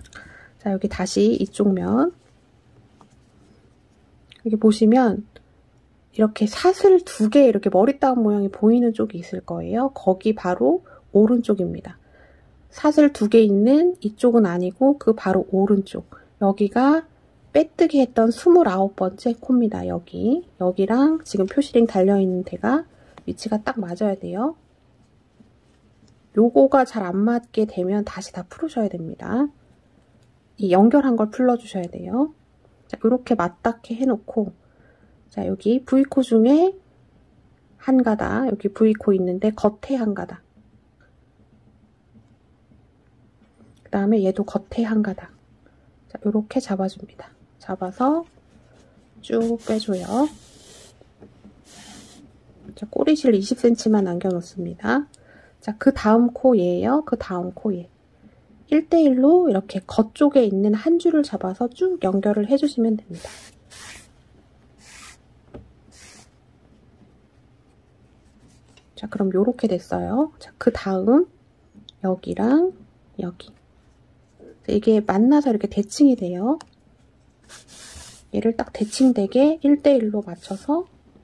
자, 여기 다시 이쪽 면 여기 보시면 이렇게 사슬 두 개 이렇게 머리따움 모양이 보이는 쪽이 있을 거예요. 거기 바로 오른쪽입니다. 사슬 두 개 있는 이쪽은 아니고 그 바로 오른쪽. 여기가 빼뜨기 했던 스물아홉 번째 코입니다. 여기. 여기랑 지금 표시링 달려있는 데가 위치가 딱 맞아야 돼요. 요거가 잘 안 맞게 되면 다시 다 풀으셔야 됩니다. 이 연결한 걸 풀러주셔야 돼요. 자, 이렇게 맞닿게 해놓고, 자, 여기 V코 중에 한 가닥, 여기 V코 있는데 겉에 한 가닥. 그 다음에 얘도 겉에 한 가닥. 자, 이렇게 잡아줍니다. 잡아서 쭉 빼줘요. 자, 꼬리실 이십 센티미터만 남겨놓습니다. 자, 그 다음 코 얘예요. 그 다음 코 얘. 일 대 일로 이렇게 겉쪽에 있는 한 줄을 잡아서 쭉 연결을 해주시면 됩니다. 자, 그럼 요렇게 됐어요. 자, 그 다음 여기랑 여기. 이게 만나서 이렇게 대칭이 돼요. 얘를 딱 대칭되게 일 대 일로 맞춰서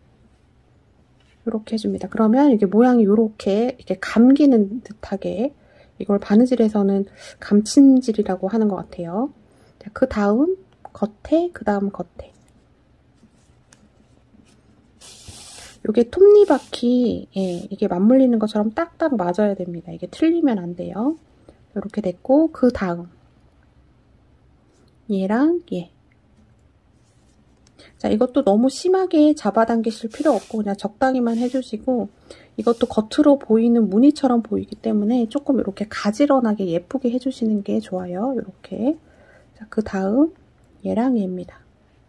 이렇게 해줍니다. 그러면 이게 모양이 이렇게 이렇게 감기는 듯하게, 이걸 바느질에서는 감침질이라고 하는 것 같아요. 자, 그 다음 겉에, 그 다음 겉에. 이게 톱니바퀴, 예, 이게 맞물리는 것처럼 딱딱 맞아야 됩니다. 이게 틀리면 안 돼요. 이렇게 됐고, 그 다음 얘랑 얘. 자, 이것도 너무 심하게 잡아당기실 필요 없고 그냥 적당히만 해주시고, 이것도 겉으로 보이는 무늬처럼 보이기 때문에 조금 이렇게 가지런하게 예쁘게 해주시는 게 좋아요. 이렇게. 자, 그 다음 얘랑 얘입니다.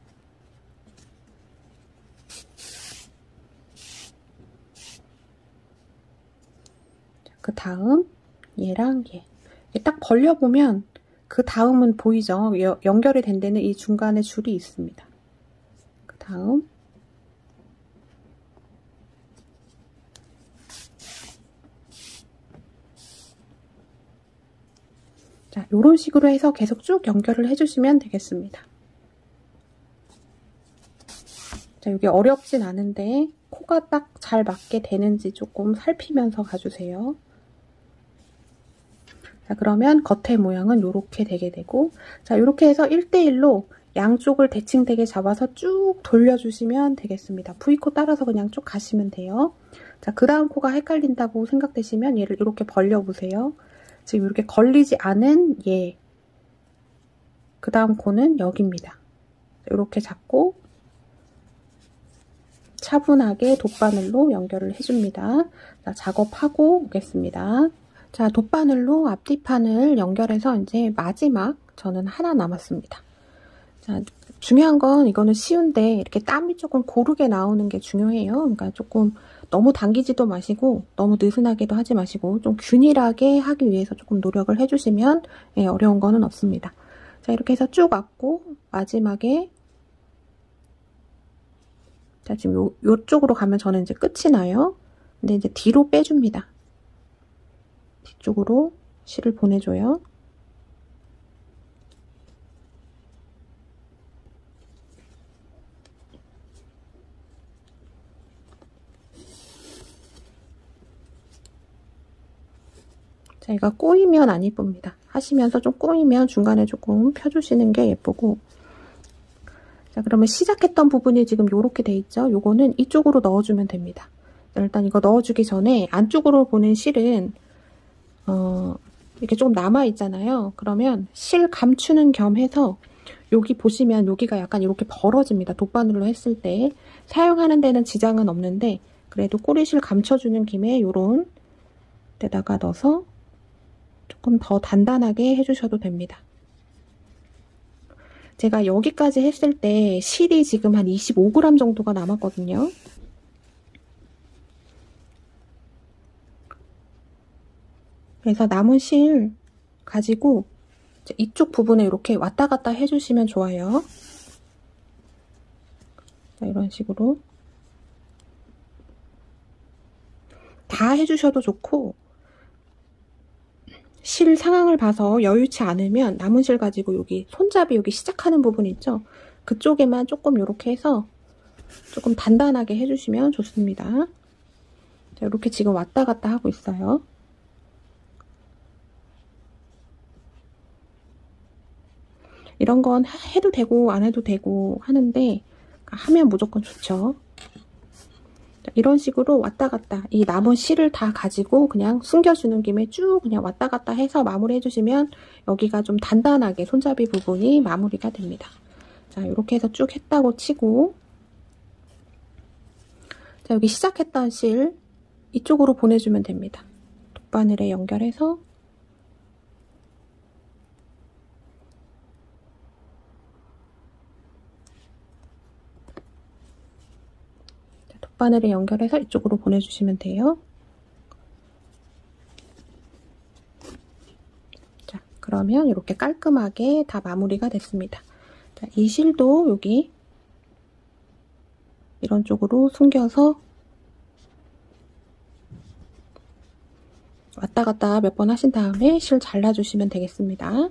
자, 그 다음 얘랑 얘. 딱 벌려보면 그 다음은 보이죠? 여, 연결이 된 데는 이 중간에 줄이 있습니다. 그 다음 자, 이런 식으로 해서 계속 쭉 연결을 해주시면 되겠습니다. 자, 이게 어렵진 않은데 코가 딱 잘 맞게 되는지 조금 살피면서 가주세요. 자, 그러면 겉의 모양은 이렇게 되게 되고, 자, 이렇게 해서 일 대 일로 양쪽을 대칭되게 잡아서 쭉 돌려주시면 되겠습니다. V코 따라서 그냥 쭉 가시면 돼요. 자, 그 다음 코가 헷갈린다고 생각되시면 얘를 이렇게 벌려보세요. 지금 이렇게 걸리지 않은 얘. 그 다음 코는 여기입니다. 이렇게 잡고 차분하게 돗바늘로 연결을 해줍니다. 자, 작업하고 오겠습니다. 자, 돗바늘로 앞뒤판을 연결해서 이제 마지막 저는 하나 남았습니다. 자, 중요한 건 이거는 쉬운데 이렇게 땀이 조금 고르게 나오는 게 중요해요. 그러니까 조금 너무 당기지도 마시고 너무 느슨하게도 하지 마시고 좀 균일하게 하기 위해서 조금 노력을 해주시면 예, 어려운 거는 없습니다. 자, 이렇게 해서 쭉 왔고 마지막에 자, 지금 요, 요쪽으로 가면 저는 이제 끝이 나요. 근데 이제 뒤로 빼줍니다. 뒤쪽으로 실을 보내줘요. 자, 이거 꼬이면 안 예쁩니다. 하시면서 좀 꼬이면 중간에 조금 펴주시는 게 예쁘고. 자, 그러면 시작했던 부분이 지금 요렇게 돼 있죠? 요거는 이쪽으로 넣어주면 됩니다. 일단 이거 넣어주기 전에 안쪽으로 보낸 실은 어, 이렇게 조금 남아있잖아요. 그러면 실 감추는 겸 해서 여기 보시면 여기가 약간 이렇게 벌어집니다. 돗바늘로 했을 때. 사용하는 데는 지장은 없는데 그래도 꼬리실 감춰주는 김에 요런 데다가 넣어서 조금 더 단단하게 해주셔도 됩니다. 제가 여기까지 했을 때 실이 지금 한 이십오 그램 정도가 남았거든요. 그래서 남은 실 가지고 이쪽 부분에 이렇게 왔다 갔다 해주시면 좋아요. 자, 이런 식으로 다 해주셔도 좋고, 실 상황을 봐서 여유치 않으면 남은 실 가지고 여기 손잡이 여기 시작하는 부분 있죠? 그쪽에만 조금 이렇게 해서 조금 단단하게 해주시면 좋습니다. 자, 이렇게 지금 왔다 갔다 하고 있어요. 이런 건 해도 되고 안 해도 되고 하는데 하면 무조건 좋죠. 자, 이런 식으로 왔다 갔다 이 남은 실을 다 가지고 그냥 숨겨주는 김에 쭉 그냥 왔다 갔다 해서 마무리 해주시면 여기가 좀 단단하게 손잡이 부분이 마무리가 됩니다. 자, 이렇게 해서 쭉 했다고 치고, 자, 여기 시작했던 실 이쪽으로 보내주면 됩니다. 돗바늘에 연결해서 돗바늘에 연결해서 이쪽으로 보내주시면 돼요. 자, 그러면 이렇게 깔끔하게 다 마무리가 됐습니다. 자, 이 실도 여기 이런 쪽으로 숨겨서 왔다 갔다 몇 번 하신 다음에 실 잘라주시면 되겠습니다.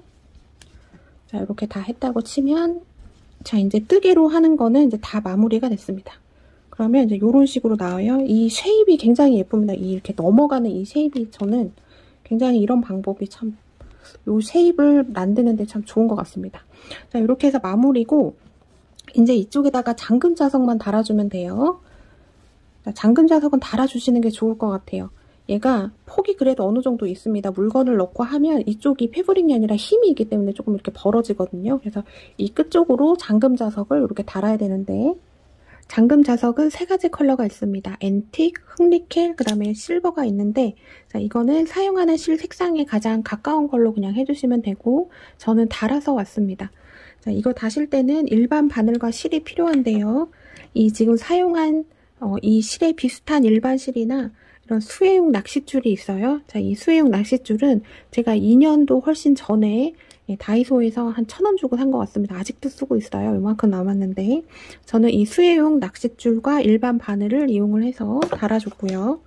자, 이렇게 다 했다고 치면, 자, 이제 뜨개로 하는 거는 이제 다 마무리가 됐습니다. 그러면 이제 이런 식으로 나와요. 이 쉐입이 굉장히 예쁩니다. 이 이렇게 넘어가는 이 쉐입이 저는 굉장히 이런 방법이 참, 요 쉐입을 만드는데 참 좋은 것 같습니다. 자, 이렇게 해서 마무리고, 이제 이쪽에다가 잠금 자석만 달아주면 돼요. 자, 잠금 자석은 달아주시는 게 좋을 것 같아요. 얘가 폭이 그래도 어느 정도 있습니다. 물건을 넣고 하면 이쪽이 패브릭이 아니라 힘이 있기 때문에 조금 이렇게 벌어지거든요. 그래서 이 끝쪽으로 잠금 자석을 이렇게 달아야 되는데, 잠금 자석은 세 가지 컬러가 있습니다. 앤틱, 흑니켈, 그 다음에 실버가 있는데, 자, 이거는 사용하는 실 색상에 가장 가까운 걸로 그냥 해주시면 되고, 저는 달아서 왔습니다. 자, 이거 다실 때는 일반 바늘과 실이 필요한데요. 이 지금 사용한 어, 이 실에 비슷한 일반 실이나 이런 수혜용 낚싯줄이 있어요. 자, 이 수혜용 낚싯줄은 제가 이 년도 훨씬 전에 예, 다이소에서 한 천 원 주고 산 것 같습니다. 아직도 쓰고 있어요. 이만큼 남았는데 저는 이 수혜용 낚싯줄과 일반 바늘을 이용을 해서 달아줬고요.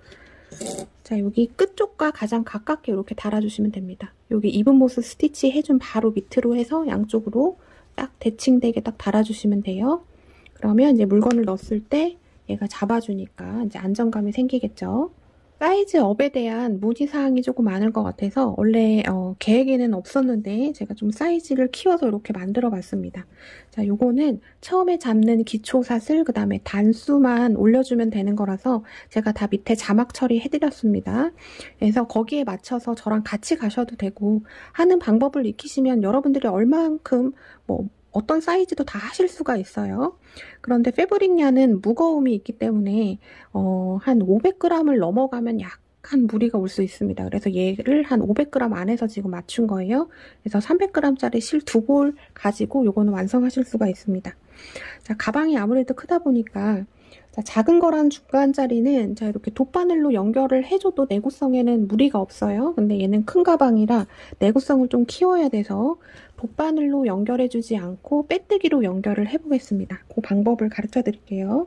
자, 여기 끝쪽과 가장 가깝게 이렇게 달아주시면 됩니다. 여기 이븐모스 스티치 해준 바로 밑으로 해서 양쪽으로 딱 대칭되게 딱 달아주시면 돼요. 그러면 이제 물건을 넣었을 때 얘가 잡아주니까 이제 안정감이 생기겠죠. 사이즈업에 대한 문의사항이 조금 많을 것 같아서 원래 어, 계획에는 없었는데 제가 좀 사이즈를 키워서 이렇게 만들어 봤습니다. 자, 요거는 처음에 잡는 기초사슬 그 다음에 단수만 올려주면 되는 거라서 제가 다 밑에 자막 처리해드렸습니다. 그래서 거기에 맞춰서 저랑 같이 가셔도 되고 하는 방법을 익히시면 여러분들이 얼만큼 뭐 어떤 사이즈도 다 하실 수가 있어요. 그런데 패브릭야는 무거움이 있기 때문에 어, 한 오백 그램을 넘어가면 약간 무리가 올 수 있습니다. 그래서 얘를 한 오백 그램 안에서 지금 맞춘 거예요. 그래서 삼백 그램짜리 실 두 볼 가지고 요거는 완성하실 수가 있습니다. 자, 가방이 아무래도 크다 보니까 자, 작은 거랑 중간짜리는 자, 이렇게 돗바늘로 연결을 해줘도 내구성에는 무리가 없어요. 근데 얘는 큰 가방이라 내구성을 좀 키워야 돼서 돗바늘로 연결해주지 않고 빼뜨기로 연결을 해보겠습니다. 그 방법을 가르쳐 드릴게요.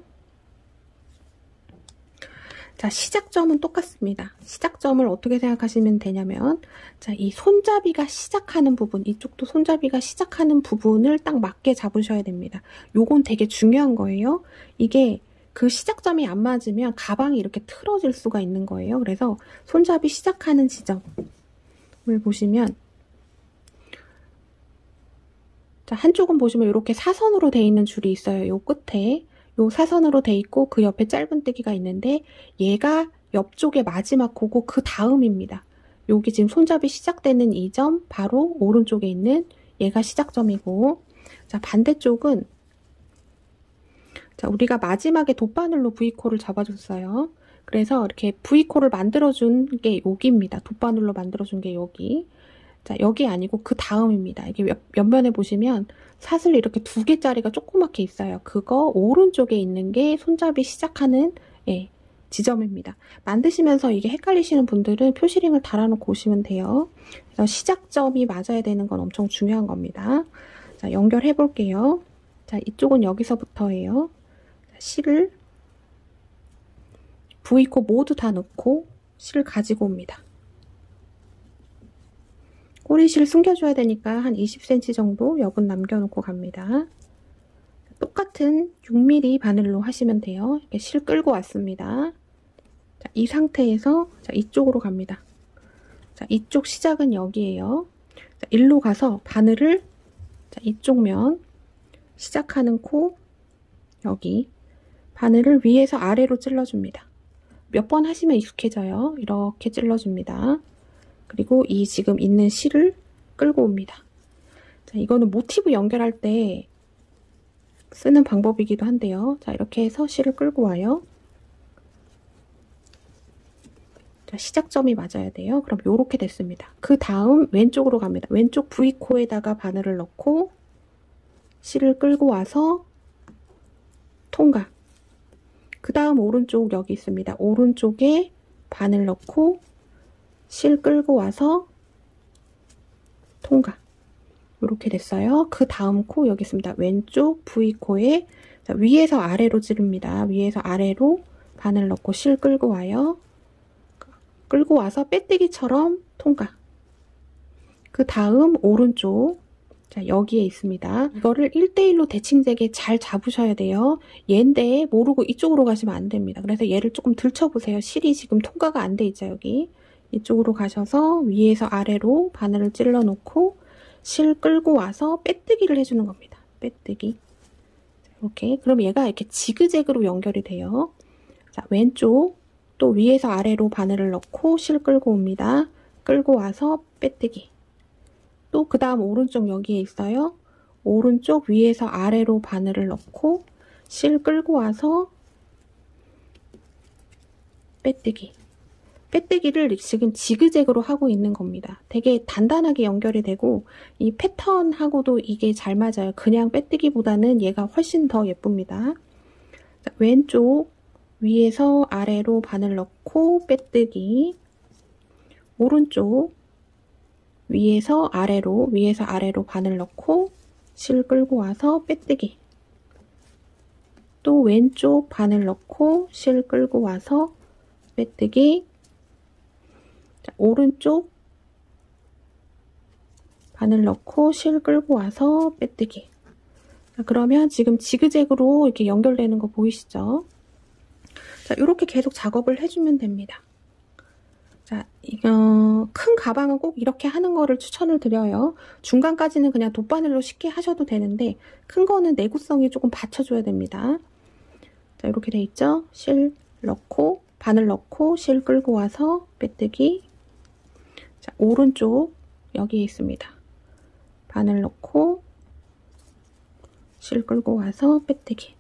자, 시작점은 똑같습니다. 시작점을 어떻게 생각하시면 되냐면, 자, 이 손잡이가 시작하는 부분, 이쪽도 손잡이가 시작하는 부분을 딱 맞게 잡으셔야 됩니다. 요건 되게 중요한 거예요. 이게 그 시작점이 안 맞으면 가방이 이렇게 틀어질 수가 있는 거예요. 그래서 손잡이 시작하는 지점을 보시면, 자, 한쪽은 보시면 이렇게 사선으로 되어 있는 줄이 있어요. 요 끝에. 요 사선으로 돼 있고 그 옆에 짧은뜨기가 있는데 얘가 옆쪽에 마지막 코고 그 다음입니다. 여기 지금 손잡이 시작되는 이 점 바로 오른쪽에 있는 얘가 시작점이고, 자, 반대쪽은 자, 우리가 마지막에 돗바늘로 브이코를 잡아줬어요. 그래서 이렇게 브이코를 만들어준 게 여기입니다. 돗바늘로 만들어준 게 여기. 자, 여기 아니고 그 다음입니다. 이게 옆, 옆면에 보시면 사슬 이렇게 두 개짜리가 조그맣게 있어요. 그거 오른쪽에 있는 게 손잡이 시작하는 예, 지점입니다. 만드시면서 이게 헷갈리시는 분들은 표시링을 달아놓고 오시면 돼요. 그래서 시작점이 맞아야 되는 건 엄청 중요한 겁니다. 자, 연결해 볼게요. 자, 이쪽은 여기서부터예요. 자, 실을 V코 모두 다 넣고 실을 가지고 옵니다. 꼬리실 숨겨줘야 되니까 한 이십 센티미터 정도 여분 남겨놓고 갑니다. 똑같은 육 밀리미터 바늘로 하시면 돼요. 이렇게 실 끌고 왔습니다. 자, 이 상태에서 자, 이쪽으로 갑니다. 자, 이쪽 시작은 여기에요. 자, 일로 가서 바늘을 자, 이쪽 면 시작하는 코 여기 바늘을 위에서 아래로 찔러줍니다. 몇 번 하시면 익숙해져요. 이렇게 찔러줍니다. 그리고 이 지금 있는 실을 끌고 옵니다. 자, 이거는 모티브 연결할 때 쓰는 방법이기도 한데요. 자, 이렇게 해서 실을 끌고 와요. 자, 시작점이 맞아야 돼요. 그럼 이렇게 됐습니다. 그 다음 왼쪽으로 갑니다. 왼쪽 V코에다가 바늘을 넣고 실을 끌고 와서 통과. 그 다음 오른쪽 여기 있습니다. 오른쪽에 바늘 넣고 실 끌고 와서 통과. 이렇게 됐어요. 그 다음 코 여기 있습니다. 왼쪽 V코에 자, 위에서 아래로 찌릅니다. 위에서 아래로 바늘 넣고 실 끌고 와요. 끌고 와서 빼뜨기처럼 통과. 그 다음 오른쪽 자, 여기에 있습니다. 이거를 일 대 일로 대칭되게 잘 잡으셔야 돼요. 얘인데 모르고 이쪽으로 가시면 안 됩니다. 그래서 얘를 조금 들쳐보세요. 실이 지금 통과가 안 돼 있죠. 여기 이쪽으로 가셔서 위에서 아래로 바늘을 찔러 놓고 실 끌고 와서 빼뜨기를 해주는 겁니다. 빼뜨기. 이렇게. 그럼 얘가 이렇게 지그재그로 연결이 돼요. 자, 왼쪽 또 위에서 아래로 바늘을 넣고 실 끌고 옵니다. 끌고 와서 빼뜨기. 또 그 다음 오른쪽 여기에 있어요. 오른쪽 위에서 아래로 바늘을 넣고 실 끌고 와서 빼뜨기. 빼뜨기를 지금 지그재그로 하고 있는 겁니다. 되게 단단하게 연결이 되고 이 패턴하고도 이게 잘 맞아요. 그냥 빼뜨기보다는 얘가 훨씬 더 예쁩니다. 자, 왼쪽 위에서 아래로 바늘 넣고 빼뜨기. 오른쪽 위에서 아래로 위에서 아래로 바늘 넣고 실 끌고 와서 빼뜨기. 또 왼쪽 바늘 넣고 실 끌고 와서 빼뜨기. 자, 오른쪽 바늘 넣고 실 끌고 와서 빼뜨기. 자, 그러면 지금 지그재그로 이렇게 연결되는 거 보이시죠? 자, 이렇게 계속 작업을 해주면 됩니다. 자, 이거 큰 가방은 꼭 이렇게 하는 거를 추천을 드려요. 중간까지는 그냥 돗바늘로 쉽게 하셔도 되는데 큰 거는 내구성이 조금 받쳐줘야 됩니다. 자, 이렇게 돼 있죠? 실 넣고 바늘 넣고 실 끌고 와서 빼뜨기. 자, 오른쪽 여기에 있습니다. 바늘 넣고 실 끌고 와서 빼뜨기.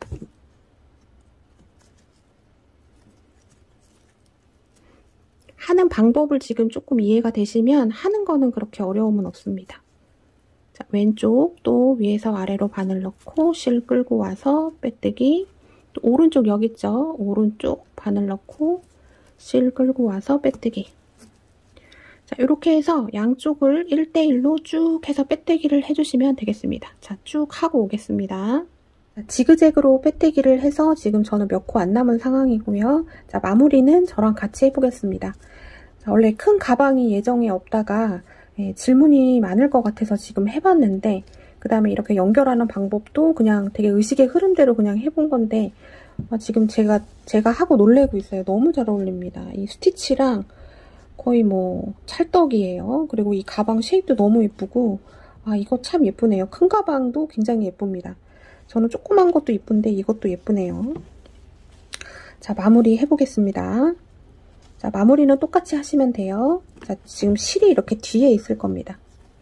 하는 방법을 지금 조금 이해가 되시면 하는 거는 그렇게 어려움은 없습니다. 자, 왼쪽 또 위에서 아래로 바늘 넣고 실 끌고 와서 빼뜨기. 또 오른쪽 여기 있죠? 오른쪽 바늘 넣고 실 끌고 와서 빼뜨기. 자, 이렇게 해서 양쪽을 일 대 일로 쭉 해서 빼뜨기를 해주시면 되겠습니다. 자, 쭉 하고 오겠습니다. 자, 지그재그로 빼뜨기를 해서 지금 저는 몇 코 안 남은 상황이고요. 자, 마무리는 저랑 같이 해보겠습니다. 자, 원래 큰 가방이 예정에 없다가 예, 질문이 많을 것 같아서 지금 해봤는데 그 다음에 이렇게 연결하는 방법도 그냥 되게 의식의 흐름대로 그냥 해본 건데 아, 지금 제가 제가 하고 놀래고 있어요. 너무 잘 어울립니다. 이 스티치랑 거의 뭐 찰떡이에요. 그리고 이 가방 쉐입도 너무 예쁘고 아 이거 참 예쁘네요. 큰 가방도 굉장히 예쁩니다. 저는 조그만 것도 예쁜데 이것도 예쁘네요. 자, 마무리 해보겠습니다. 자, 마무리는 똑같이 하시면 돼요. 자, 지금 실이 이렇게 뒤에 있을 겁니다.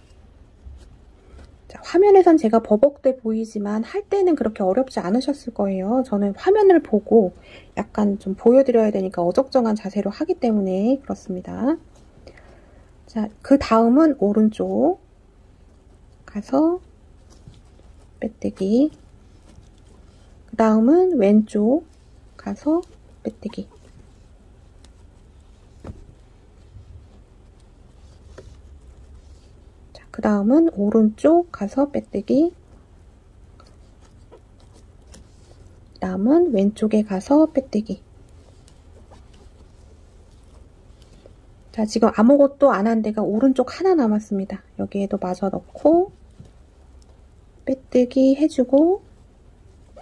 자, 화면에선 제가 버벅대 보이지만 할 때는 그렇게 어렵지 않으셨을 거예요. 저는 화면을 보고 약간 좀 보여드려야 되니까 어정쩡한 자세로 하기 때문에 그렇습니다. 자, 그 다음은 오른쪽 가서 빼뜨기. 그 다음은 왼쪽 가서 빼뜨기. 자, 그 다음은 오른쪽 가서 빼뜨기. 그 다음은 왼쪽에 가서 빼뜨기. 자, 지금 아무것도 안 한 데가 오른쪽 하나 남았습니다. 여기에도 마저 넣고 빼뜨기 해주고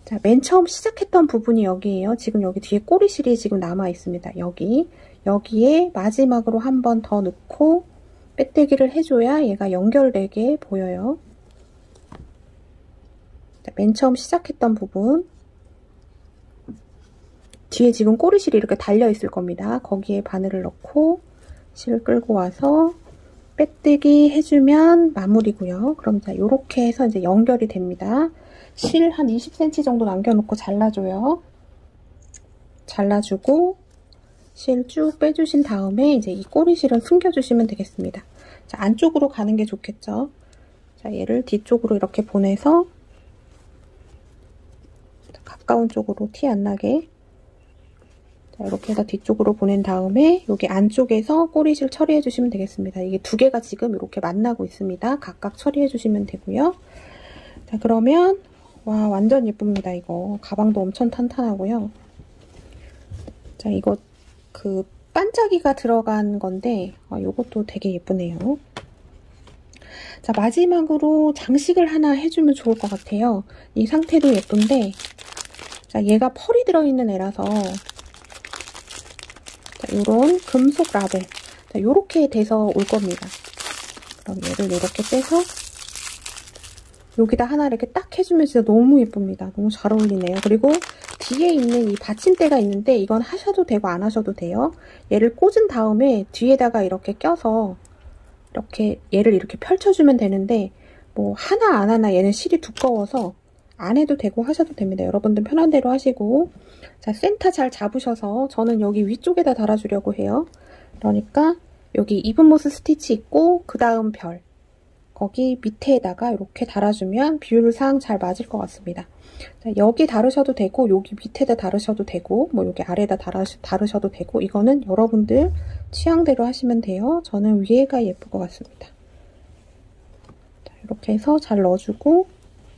자, 맨 처음 시작했던 부분이 여기에요. 지금 여기 뒤에 꼬리실이 지금 남아 있습니다. 여기. 여기에 마지막으로 한 번 더 넣고 빼뜨기를 해줘야 얘가 연결되게 보여요. 자, 맨 처음 시작했던 부분. 뒤에 지금 꼬리실이 이렇게 달려 있을 겁니다. 거기에 바늘을 넣고 실을 끌고 와서 빼뜨기 해주면 마무리고요. 그럼 자, 요렇게 해서 이제 연결이 됩니다. 실 한 이십 센티미터 정도 남겨놓고 잘라줘요. 잘라주고 실 쭉 빼주신 다음에 이제 이 꼬리실은 숨겨주시면 되겠습니다. 자, 안쪽으로 가는 게 좋겠죠. 자, 얘를 뒤쪽으로 이렇게 보내서 가까운 쪽으로 티 안 나게 자, 이렇게 해서 뒤쪽으로 보낸 다음에 여기 안쪽에서 꼬리실 처리해 주시면 되겠습니다. 이게 두 개가 지금 이렇게 만나고 있습니다. 각각 처리해 주시면 되고요. 자, 그러면 와, 완전 예쁩니다. 이거 가방도 엄청 탄탄하고요. 자, 이거 그 반짝이가 들어간 건데 아, 이것도 되게 예쁘네요. 자, 마지막으로 장식을 하나 해주면 좋을 것 같아요. 이 상태도 예쁜데 자, 얘가 펄이 들어있는 애라서 자, 요런 금속 라벨 자, 요렇게 돼서 올 겁니다. 그럼 얘를 이렇게 빼서 여기다 하나 이렇게 딱 해주면 진짜 너무 예쁩니다. 너무 잘 어울리네요. 그리고 뒤에 있는 이 받침대가 있는데 이건 하셔도 되고 안 하셔도 돼요. 얘를 꽂은 다음에 뒤에다가 이렇게 껴서 이렇게 얘를 이렇게 펼쳐주면 되는데 뭐 하나 안 하나 얘는 실이 두꺼워서 안 해도 되고 하셔도 됩니다. 여러분들 편한 대로 하시고 자, 센터 잘 잡으셔서 저는 여기 위쪽에다 달아주려고 해요. 그러니까 여기 이븐모스 스티치 있고 그 다음 별 거기 밑에다가 이렇게 달아주면 비율상 잘 맞을 것 같습니다. 자, 여기 다르셔도 되고 여기 밑에다 다르셔도 되고 뭐 여기 아래다 다르셔도 되고 이거는 여러분들 취향대로 하시면 돼요. 저는 위에가 예쁠 것 같습니다. 자, 이렇게 해서 잘 넣어주고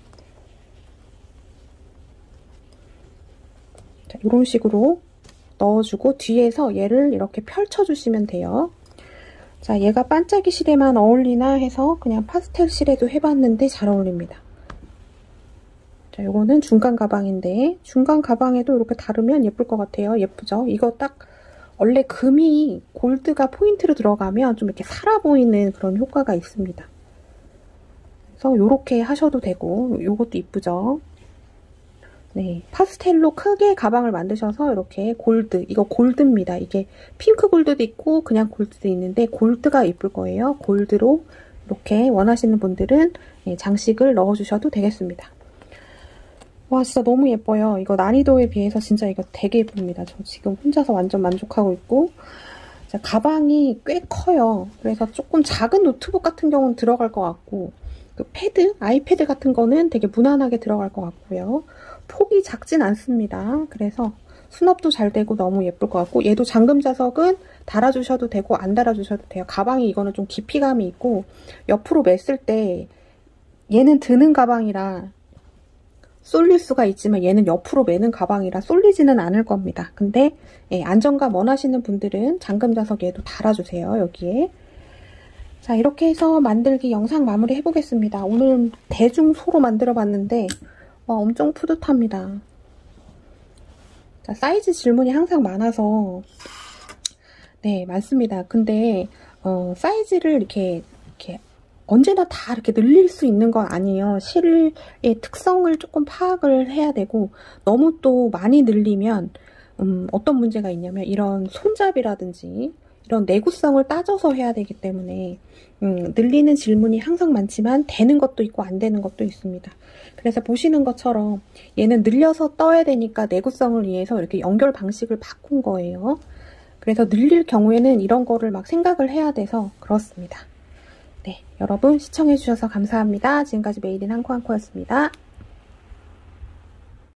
자, 이런 식으로 넣어주고 뒤에서 얘를 이렇게 펼쳐주시면 돼요. 자, 얘가 반짝이 실에만 어울리나 해서 그냥 파스텔 실에도 해봤는데 잘 어울립니다. 자, 요거는 중간 가방인데 중간 가방에도 이렇게 다르면 예쁠 것 같아요. 예쁘죠? 이거 딱 원래 금이 골드가 포인트로 들어가면 좀 이렇게 살아 보이는 그런 효과가 있습니다. 그래서 요렇게 하셔도 되고 요것도 이쁘죠? 네, 파스텔로 크게 가방을 만드셔서 이렇게 골드, 이거 골드입니다. 이게 핑크 골드도 있고 그냥 골드도 있는데 골드가 이쁠 거예요. 골드로 이렇게 원하시는 분들은 장식을 넣어주셔도 되겠습니다. 와, 진짜 너무 예뻐요. 이거 난이도에 비해서 진짜 이거 되게 예쁩니다. 저 지금 혼자서 완전 만족하고 있고 자, 가방이 꽤 커요. 그래서 조금 작은 노트북 같은 경우는 들어갈 것 같고 그 패드, 아이패드 같은 거는 되게 무난하게 들어갈 것 같고요. 폭이 작진 않습니다. 그래서 수납도 잘 되고 너무 예쁠 것 같고 얘도 잠금 자석은 달아주셔도 되고 안 달아주셔도 돼요. 가방이 이거는 좀 깊이감이 있고 옆으로 맸을 때 얘는 드는 가방이라 쏠릴 수가 있지만 얘는 옆으로 매는 가방이라 쏠리지는 않을 겁니다. 근데 예, 안정감 원하시는 분들은 잠금 자석 얘도 달아주세요. 여기에. 자, 이렇게 해서 만들기 영상 마무리 해보겠습니다. 오늘 대중소로 만들어 봤는데 와, 엄청 뿌듯합니다. 자, 사이즈 질문이 항상 많아서 네, 많습니다. 근데 어, 사이즈를 이렇게 이렇게 언제나 다 이렇게 늘릴 수 있는 건 아니에요. 실의 특성을 조금 파악을 해야 되고 너무 또 많이 늘리면 음, 어떤 문제가 있냐면 이런 손잡이라든지 이런 내구성을 따져서 해야 되기 때문에 음, 늘리는 질문이 항상 많지만 되는 것도 있고 안 되는 것도 있습니다. 그래서 보시는 것처럼 얘는 늘려서 떠야 되니까 내구성을 위해서 이렇게 연결 방식을 바꾼 거예요. 그래서 늘릴 경우에는 이런 거를 막 생각을 해야 돼서 그렇습니다. 네, 여러분 시청해주셔서 감사합니다. 지금까지 메이드 인 한코한코였습니다.